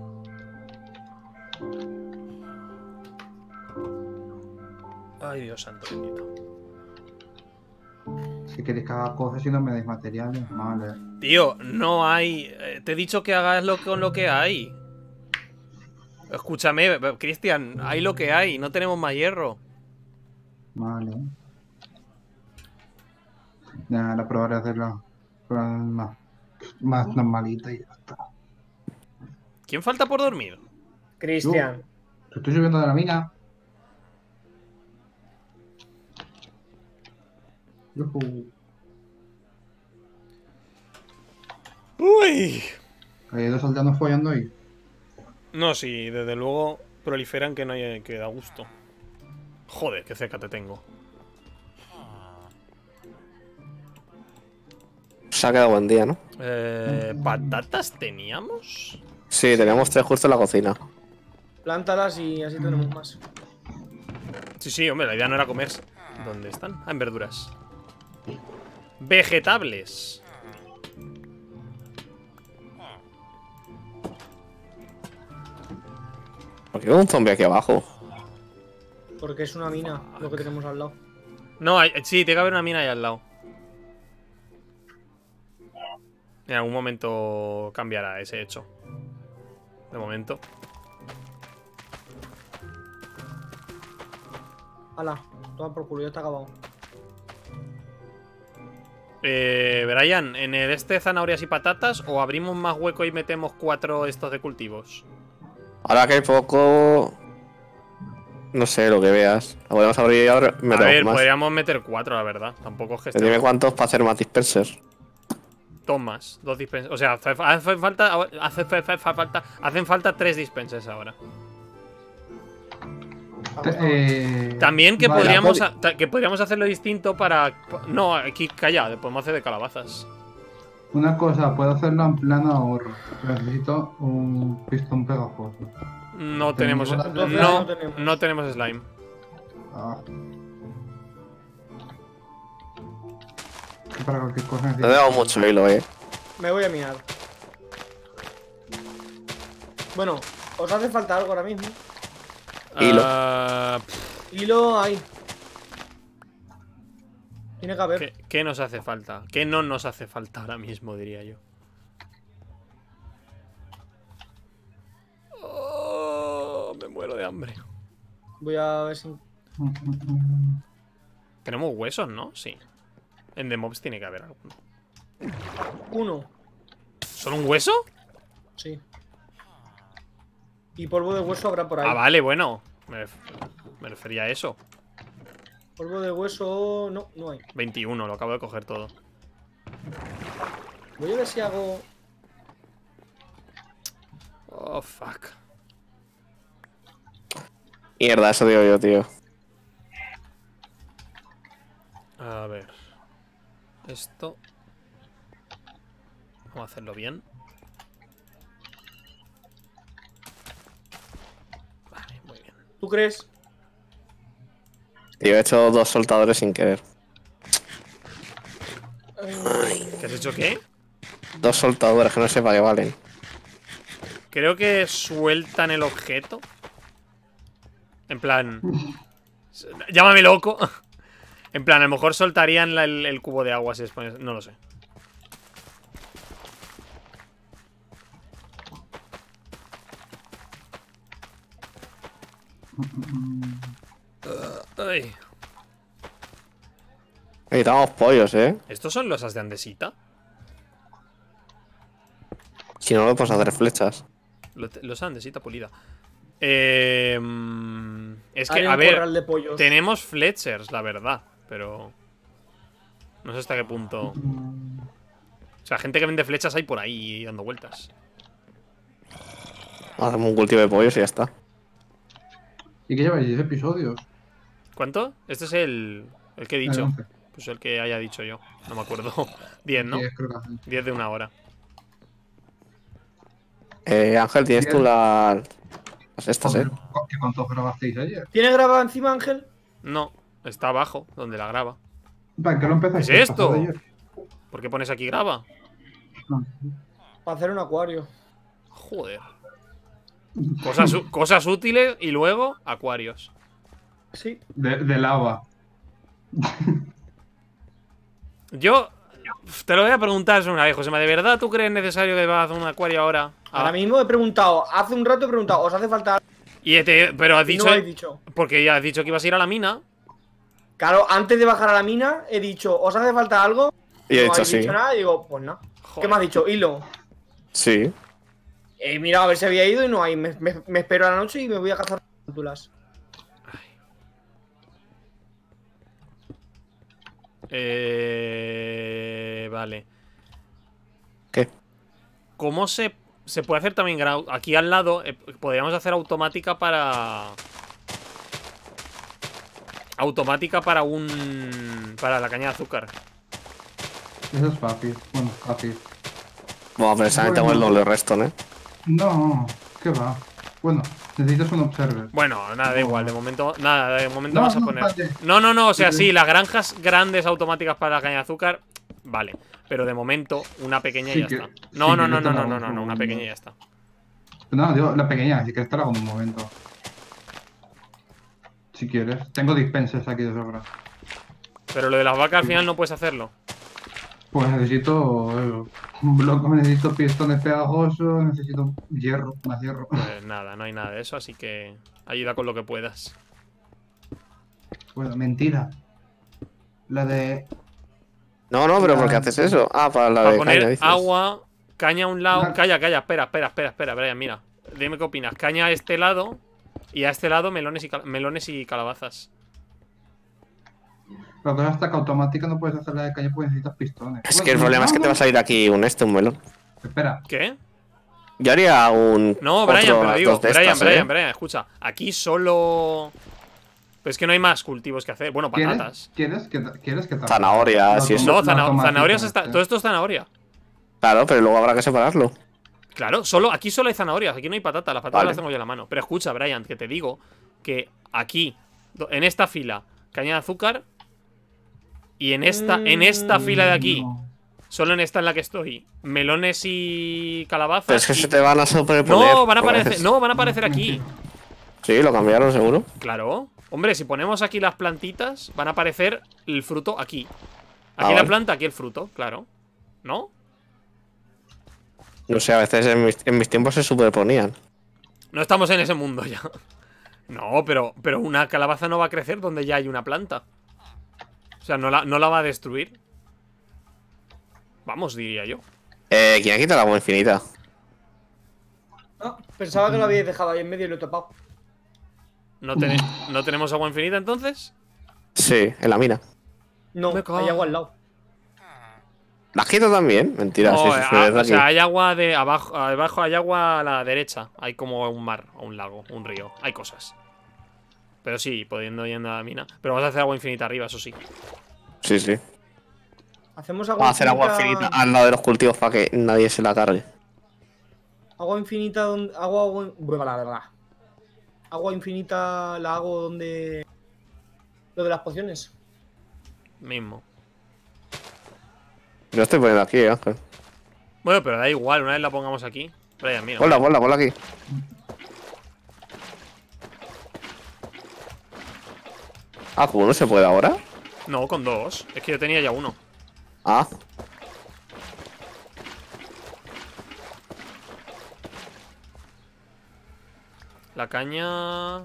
Ay, Dios santo bendito. Si queréis que haga cosas y no me dais materiales, vale. Tío, no hay. Te he dicho que hagas con lo que hay. Escúchame, Cristian, hay lo que hay, no tenemos más hierro. Vale. Ya, la probaré a hacerla más normalita y ya está. ¿Quién falta por dormir? Cristian. Te estoy subiendo de la mina. Yujú. Uy. Hay 2 aldeanos follando ahí. No, sí, desde luego proliferan que no hay que da gusto. Joder, qué cerca te tengo. Se ha quedado buen día, ¿no? ¿Patatas teníamos? Sí, teníamos 3 justo en la cocina. Plántalas y así tenemos más. Sí, hombre, la idea no era comer. ¿Dónde están? Ah, en verduras. Vegetables. ¿Por qué hay un zombie aquí abajo? Porque es una mina lo que tenemos al lado. No, sí, tiene que haber una mina ahí al lado. En algún momento cambiará ese hecho. De momento. Ala, toma por culo, ya está acabado. Brian, ¿en el zanahorias y patatas o abrimos más hueco y metemos 4 estos de cultivos? Ahora que hay poco. No sé, lo que veas. Lo podemos abrir y ahora A ver, más. podríamos meter 4, la verdad. Tampoco es que Dime cuántos para hacer más dispensers. 2 más, 2 dispensers. O sea, hacen falta 3 dispensers ahora. También que Vale, podríamos hacerlo distinto para... No, aquí, calla, podemos hacer de calabazas. Una cosa, puedo hacerlo en plano ahorro. Pero necesito un pistón pegajoso. No tenemos... Entonces No tenemos slime. Ah. Para cualquier cosa No necesito. tenemos mucho hilo, Me voy a mirar. Bueno, ¿os hace falta algo ahora mismo? Hilo. Hilo hay. Tiene que haber. ¿Qué nos hace falta? ¿Qué no nos hace falta ahora mismo, diría yo? Oh, me muero de hambre. Voy a ver si. Tenemos huesos, ¿no? Sí. En The Mobs tiene que haber alguno. Uno. ¿Solo un hueso? Sí. Y polvo de hueso habrá por ahí. Ah, vale, bueno. Me refería a eso. Polvo de hueso. No, no hay. 21, lo acabo de coger todo. Voy a ver si hago. Oh, fuck. Mierda, eso digo yo, tío. A ver. Esto. Vamos a hacerlo bien. Vale, muy bien. ¿Tú crees? Tío, he hecho 2 soltadores sin querer. ¿Qué has hecho qué? 2 soltadores que no sé para qué valen. Creo que sueltan el objeto. En plan... Llámame loco. En plan, a lo mejor soltarían el cubo de agua si les pones... No lo sé. Ay. Necesitamos pollos, ¿Estos son los as de andesita? Si no, lo podemos hacer flechas. Los andesita pulida. Es que, Haré a un ver, corral de pollos. tenemos Fletchers, la verdad, pero... No sé hasta qué punto... O sea, gente que vende flechas hay por ahí dando vueltas. Hacemos un cultivo de pollos y ya está. ¿Y qué lleváis? 10 episodios. ¿Cuánto? Este es el que he dicho. 11. Pues el que haya dicho yo. No me acuerdo. 10, ¿no? 10 creo que hacen. 10 de una hora. Ángel, ¿tienes tú las estas, Joder, ¿qué cuántos grabasteis ayer? ¿Tiene grabado encima, Ángel? No, está abajo, donde la graba. ¿Para qué lo empezáis? ¿Qué es esto? ¿Pasado de ayer? ¿Por qué pones aquí graba? No. Para hacer un acuario. Joder. Cosas útiles y luego acuarios. Sí. De lava. Yo te lo voy a preguntar una vez, Josema. ¿De verdad tú crees necesario que vas a hacer un acuario ahora? Ahora mismo he preguntado, hace un rato he preguntado, ¿os hace falta algo? Pero has Y dicho... no habéis dicho. Porque ya has dicho que ibas a ir a la mina. Claro, antes de bajar a la mina he dicho, ¿os hace falta algo? Y he No dicho habéis sí. dicho nada y digo, pues no. Joder. ¿Qué me has dicho? Hilo. Sí. He mirado a ver si había ido y no hay. Me espero a la noche y me voy a cazar tarántulas. Vale. ¿Qué? ¿Cómo se puede hacer también aquí al lado? Podríamos hacer automática para... Automática para la caña de azúcar. Eso es fácil. Bueno, fácil. Bueno, pero necesitamos el doble resto, ¿eh? No, ¿qué va? Bueno, necesitas un observer. Bueno, nada, da igual. De momento, nada, de momento No, vamos a no, poner... espérate. No, o sea, sí, las granjas grandes automáticas para la caña de azúcar, vale. Pero de momento, una pequeña y Sí ya que- está. sí No, que no, yo te la hago una un segundo. pequeña y ya está. No, digo, la pequeña, así que estará con un momento. Si quieres. Tengo dispensers aquí de sobra. Pero lo de las vacas al final no puedes hacerlo. Pues necesito un bloque, necesito pistones pegajosos, necesito hierro, más hierro. Pues nada, no hay nada de eso, así que ayuda con lo que puedas. Bueno, mentira. La de... No, no, pero ¿por qué haces eso? Ah, para la Para de poner caña, dices. agua, caña a un lado. Ah. Calla, espera, Brian, mira. Dime qué opinas. Caña a este lado y a este lado melones y calabazas. La cosa está que automática no puedes hacer la de caña porque necesitas pistones. Es que el problema es que te va a salir aquí un melón. Espera. ¿Qué? Yo haría un. No, Brian, otro- pero digo, dos de estas, Brian, escucha. Aquí solo. Pero es que no hay más cultivos que hacer. Bueno, patatas. ¿Quieres que te Zanahorias y eso. No, La automática, zanahorias está. este. Todo esto es zanahoria. Claro, pero luego habrá que separarlo. Claro, aquí solo hay zanahorias, aquí no hay patatas, las patatas Vale. las tengo yo en la mano. Pero escucha, Brian, que te digo que aquí, en esta fila, caña de azúcar. Y en esta fila de aquí, No. solo en esta en la que estoy, melones y calabazas. Pero es que y- se te van a sobreponer. No, van a por aparecer, veces. no, van a aparecer aquí. Sí, lo cambiaron seguro. Claro. Hombre, si ponemos aquí las plantitas, van a aparecer el fruto aquí. Ah, Aquí la vale. planta, aquí el fruto, claro. ¿No? No sé, a veces en mis tiempos se superponían. No estamos en ese mundo ya. No, pero una calabaza no va a crecer donde ya hay una planta. O sea, no la va a destruir. Vamos, diría yo. ¿Quién ha quitado la agua infinita? Ah, pensaba que lo habíais dejado ahí en medio y lo he tapado. ¿No tenemos agua infinita entonces? Sí, en la mina. No, Me cago. hay agua al lado. ¿La has quitado también? Mentira, No, sí, sí, sí, es de o sea, aquí. hay agua de abajo hay agua a la derecha. Hay como un mar, o un lago, un río. Hay cosas. Pero sí, pudiendo yendo a la mina. Pero vas a hacer agua infinita arriba, eso sí. Sí, sí. Hacemos agua Vamos a hacer agua infinita al lado de los cultivos para que nadie se la cargue. Agua infinita donde. Agua infinita la hago donde. Lo de las pociones. Mismo. Yo estoy poniendo aquí, Ángel. Bueno, pero da igual, una vez la pongamos aquí. Brian, mira. Ponla aquí. Ah, ¿cómo no se puede ahora? No, con dos. Es que yo tenía ya uno. Ah, La caña.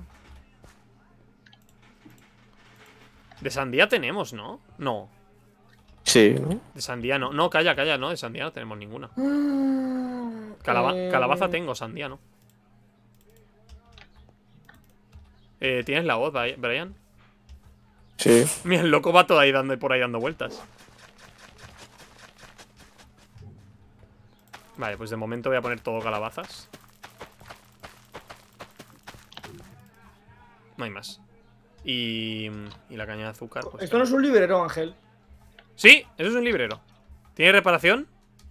De sandía tenemos, ¿no? No. sí, ¿no? De sandía no. No, calla, no. De sandía no tenemos ninguna. Calabaza tengo, sandía no. ¿Tienes la voz, Brian? Sí. Mira, el loco va todo ahí por ahí dando vueltas. Vale, pues de momento voy a poner todo calabazas. No hay más. Y la caña de azúcar. Pues Esto no es un librero, Ángel. sí, eso es un librero. ¿Tiene reparación?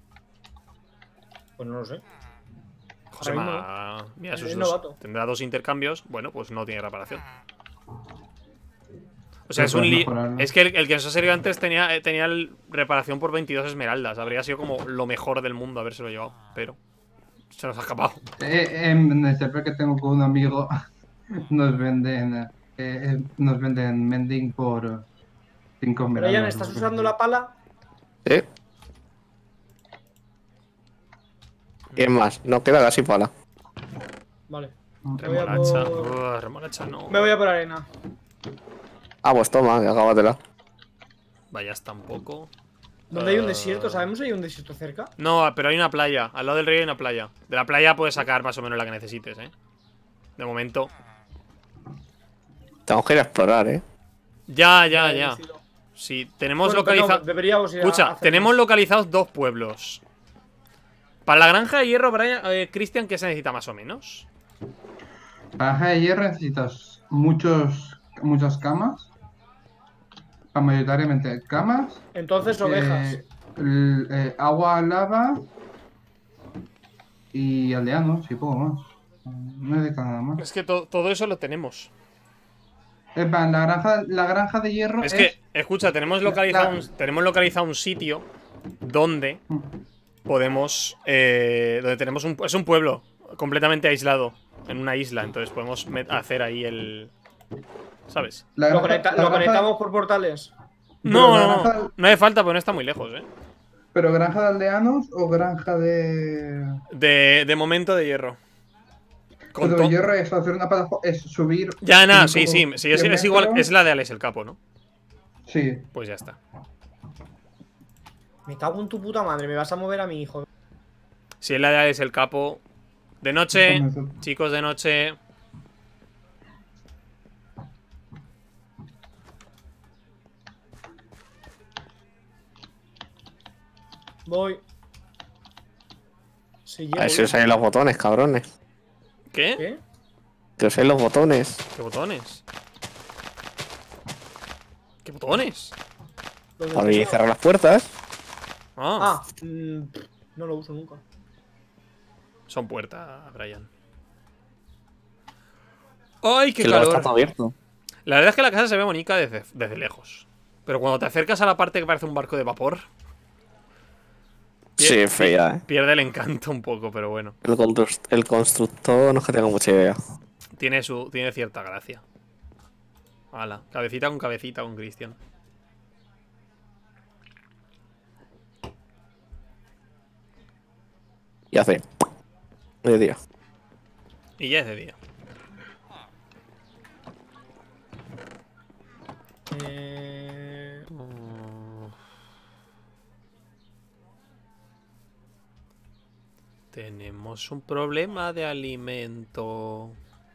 Pues no lo sé. Josema, mira, Es sus novato. tendrá dos intercambios. Bueno, pues no tiene reparación. O sea, Pero es un puedes li... mejorarlo. Es que el que nos ha servido antes tenía reparación por 22 esmeraldas. Habría sido como lo mejor del mundo habérselo llevado. Pero se nos ha escapado. En el server que tengo con un amigo nos venden mending por 5 esmeraldas. Brian, ¿estás usando la pala? Sí. ¿Quién más? No queda casi pala. Vale. Me voy a Remolacha. por- Remolacha no. Me voy a por arena. Ah, pues toma, acábatela. Vayas tampoco. ¿Dónde hay un desierto? ¿Sabemos si hay un desierto cerca? No, pero hay una playa. Al lado del río hay una playa. De la playa puedes sacar más o menos la que necesites, ¿eh? De momento. Tenemos que ir a explorar, ¿eh? Ya. Vale, Sí, tenemos Bueno, pero no, localizado. deberíamos ir a Escucha, hacer tenemos más. localizados dos pueblos. Para la granja de hierro, Brian, Cristian, ¿qué se necesita más o menos? Para de hierro necesitas muchas camas. Mayoritariamente camas. Entonces, ovejas. Agua, lava. Y aldeanos, y poco más. No necesita nada más. Es que todo eso lo tenemos. La granja de hierro Es que, escucha, tenemos localizado un sitio donde podemos. Donde tenemos es un pueblo completamente aislado. En una isla. Entonces podemos hacer ahí ¿sabes? La Lo, granja- la lo granja- conectamos por portales. No, la no, granja- no hace falta, pero no está muy lejos, ¿eh? ¿Pero granja de aldeanos o granja de...? De momento de hierro. Con Pero to- hierro es hacer una plataforma, es subir... Ya, nada, subir sí, como sí, es 100 igual, metros. es la de Alex el Capo, ¿no? Sí. Pues ya está. Me cago en tu puta madre, me vas a mover a mi hijo. Si es la de Alex el Capo. De noche, Déjame- chicos, de noche. Voy. Sí, A ver si llego. usáis los botones, cabrones. ¿Qué? ¿Qué? Que usáis los botones. ¿Qué botones? ¿Qué botones? ¿Dónde Abrir y está? cerrar las puertas. Ah, No lo uso nunca. son puertas, Brian. ¡Ay, qué Que luego está calor! todo abierto. La verdad es que la casa se ve bonita desde lejos. Pero cuando te acercas a la parte que parece un barco de vapor, Sí, fea, pierde el encanto un poco, pero bueno. El constructor no es que tenga mucha idea. Tiene cierta gracia. Hala, cabecita con Cristian. Y hace. De día. Y ya es de día. Tenemos un problema de alimento.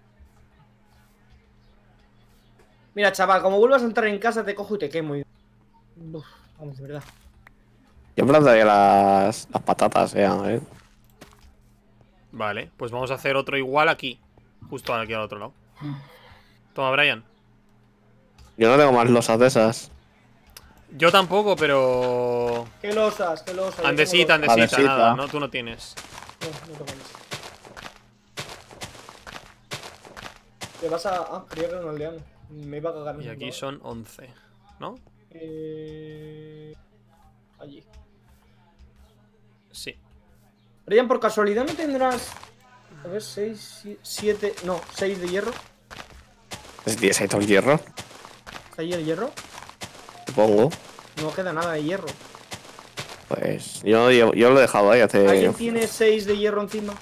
Mira, chaval, como vuelvas a entrar en casa, te cojo y te quemo. Uf, vamos, de verdad. Yo plantaría las patatas, a ver. Vale, pues vamos a hacer otro igual aquí. Justo aquí al otro lado. Toma, Brian. Yo no tengo más losas de esas. Yo tampoco, pero... ¿Qué losas? ¿Qué losas? Yo Andesita, tengo andesita, Andesita. nada, no, tú no tienes. losas. No, no tengo andesita. Te vas a... Ah, creía que era un aldeano. Me iba a cagar. Y aquí son 11, ¿no? Allí. Sí. Brian, por casualidad no tendrás... A ver, 6, 7... No, 6 de hierro. Si tienes ahí todo el hierro, ¿Está ahí el hierro? supongo. No queda nada de hierro. Pues yo lo he dejado ahí hace. ¿Alguien tiene 6 de hierro encima?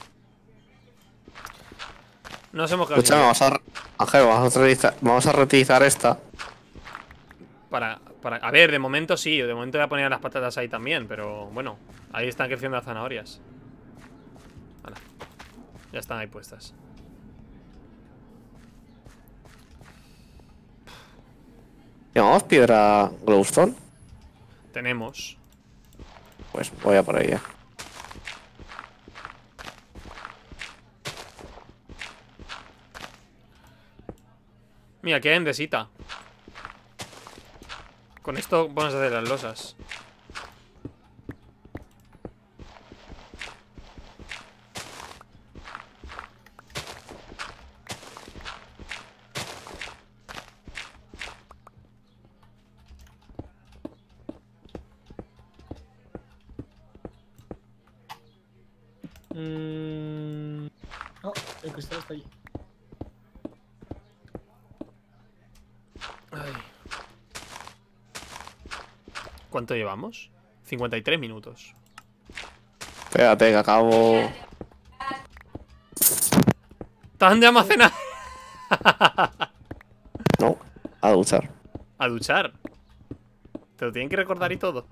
Nos hemos quedado Escúchame, Ángel, vamos a reutilizar esta. A ver, de momento sí. De momento voy a poner las patatas ahí también. Pero bueno, ahí están creciendo las zanahorias. Vale. Ya están ahí puestas. ¿Llamamos piedra glowstone? Tenemos. Pues voy a por ella. Mira, queda endesita. Con esto vamos a hacer las losas. Oh, el cristal está allí. Ay. ¿Cuánto llevamos? 53 minutos. Espérate, que acabo. ¿Están de almacenar? No, a duchar. A duchar. Te lo tienen que recordar y todo.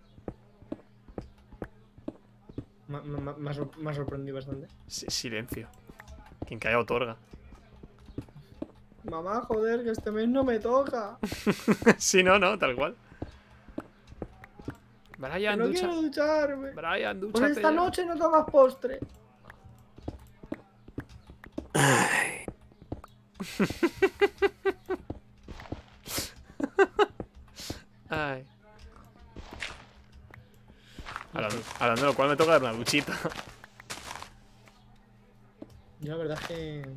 Me ha sorprendido bastante. Silencio. Quien calla otorga. Mamá, joder, que este mes no me toca. Si no, no, tal cual. Que Brian, no ducha. quiero ducharme. Brian, Pues dúchate esta ya. noche no tomas postre. Ay. Hablando de lo cual me toca dar una duchita. Yo la verdad es que...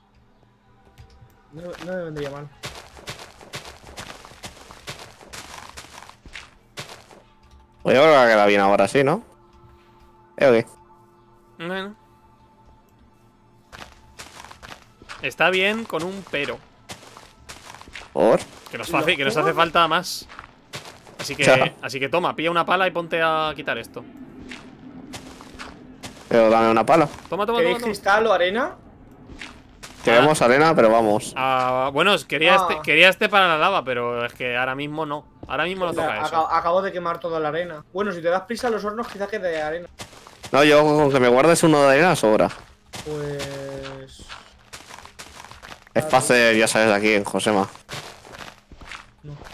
No me vendría mal. Pues yo creo que queda bien ahora sí, ¿no? Ok. Bueno. Está bien con un pero. ¿Por? Que nos hace falta más. Así Ya. que toma, pilla una pala y ponte a quitar esto. Pero dame una pala. Toma, toma, ¿Queréis toma. cristal o arena? Queremos arena, pero vamos. Bueno, quería este para la lava, pero es que ahora mismo no. Ahora mismo no toca eso. Acabo de quemar toda la arena. Bueno, si te das prisa a los hornos, quizá quede arena. No, yo con que me guardes uno de arena sobra. Pues... Es para hacer, ya sabes, aquí en Josema. No sé.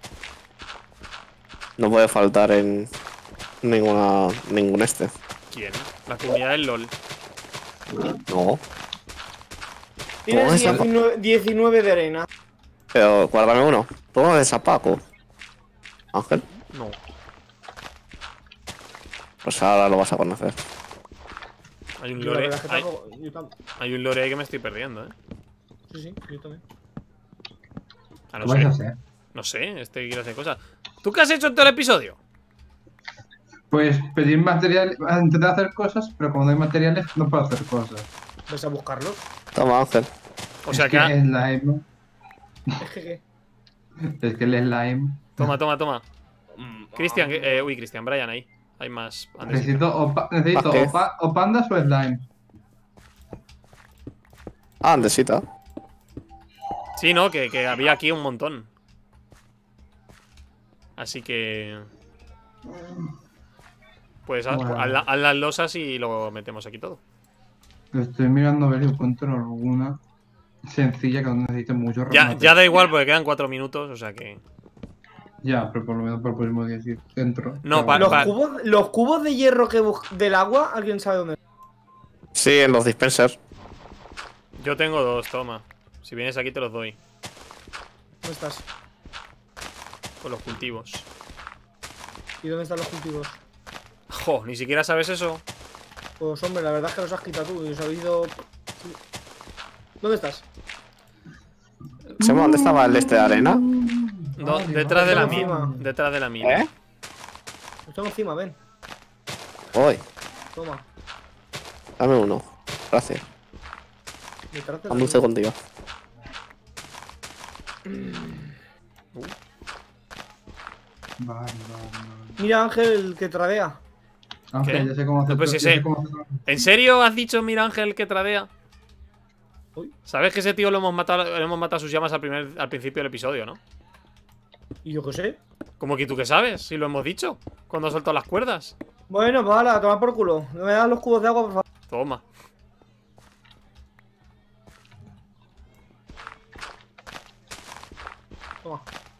No puede faltar en ningún este. ¿Quién? La comunidad del LOL. No. Tienes esa- 19 de arena. Pero guárdame uno. Toma de Zapaco. Ángel. No. Pues ahora lo vas a conocer. Hay un Yo la lore. verdad es que tampoco- Hay un lore ahí que me estoy perdiendo, Sí, yo también. Ah, ¿Qué no vais a sé. hacer? No sé, quiere hacer cosas. ¿Tú qué has hecho en todo el episodio? Pues pedir material, intentar hacer cosas, pero como no hay materiales, no puedo hacer cosas. ¿Vas a buscarlos? Toma, Ángel. O sea es que. que slime. Es que ¿qué? Es que el slime. Toma. Cristian, Cristian, Brian ahí. Hay más. Andresito. Necesito ¿Qué? o pandas o slime. Ah, Andesita. Sí, no, que había aquí un montón. Así que. Pues Bueno. haz las losas y lo metemos aquí todo. Estoy mirando a ver si encuentro alguna sencilla que no necesite mucho Ya remate. da igual porque quedan 4 minutos, o sea que. Ya, pero por lo menos para el próximo día sí dentro. No, Pero Los cubos de hierro del agua, ¿alguien sabe dónde? Sí, en los dispensers. Yo tengo 2, toma. Si vienes aquí te los doy. ¿Dónde estás? Con los cultivos. ¿Y dónde están los cultivos? Jo, ni siquiera sabes eso. Pues hombre, la verdad es que los has quitado tú y os habéis ido... ¿Dónde estás? Chema, ¿dónde estaba el este de arena? No, Vale, detrás de la vale. mina. Detrás de la mina. ¿Eh? Los tengo encima, ven. Voy. Toma. Dame uno. Gracias. Detrás de la Dame un mina. segundillo. Vale. Mira, Ángel, el que tradea. Ángel, ¿Qué? ya sé cómo hacer. No, pues ya ese- sé cómo hacer- ¿En serio has dicho, mira Ángel, que tradea? Uy. ¿Sabes que ese tío lo hemos matado a sus llamas al principio del episodio, no? ¿Y yo qué sé? ¿Cómo que tú qué sabes? Si lo hemos dicho. Cuando ha soltado las cuerdas. Bueno, pues a tomar por culo. ¿Me das los cubos de agua, por favor? Toma. Toma.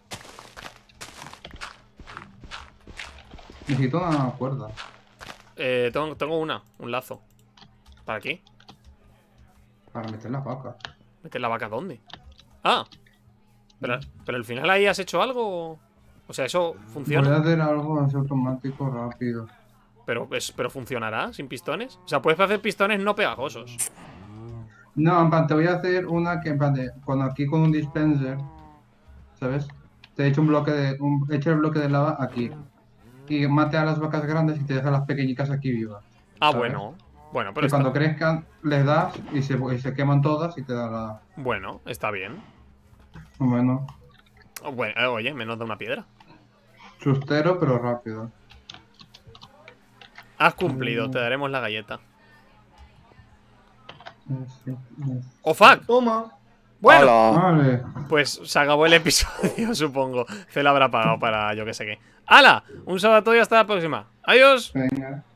Necesito una cuerda. Tengo un lazo. ¿Para qué? Para meter las vacas. ¿Meter la vaca dónde? Ah. Pero al final ahí has hecho algo. O sea, eso Voy a funciona. hacer algo así automático rápido. Pero funcionará sin pistones. O sea, puedes hacer pistones no pegajosos. No, en plan, te voy a hacer una que, en plan, aquí con un dispenser, ¿sabes? Te he hecho he hecho el bloque de lava aquí. Y mate a las vacas grandes y te deja las pequeñitas aquí vivas. Ah, ¿sabes? bueno. Bueno, pero Y cuando crezcan, les das y se queman todas y te da la... Bueno, está bien. Bueno, Bueno, oye, menos de una piedra. chustero pero rápido. Has cumplido, te daremos la galleta. Sí. ¡Oh, fuck! Toma. Bueno, Hola. Vale. pues se acabó el episodio, supongo. Se lo habrá pagado para yo que sé qué. ¡Hala! Un saludo a todos y hasta la próxima. ¡Adiós! Venga.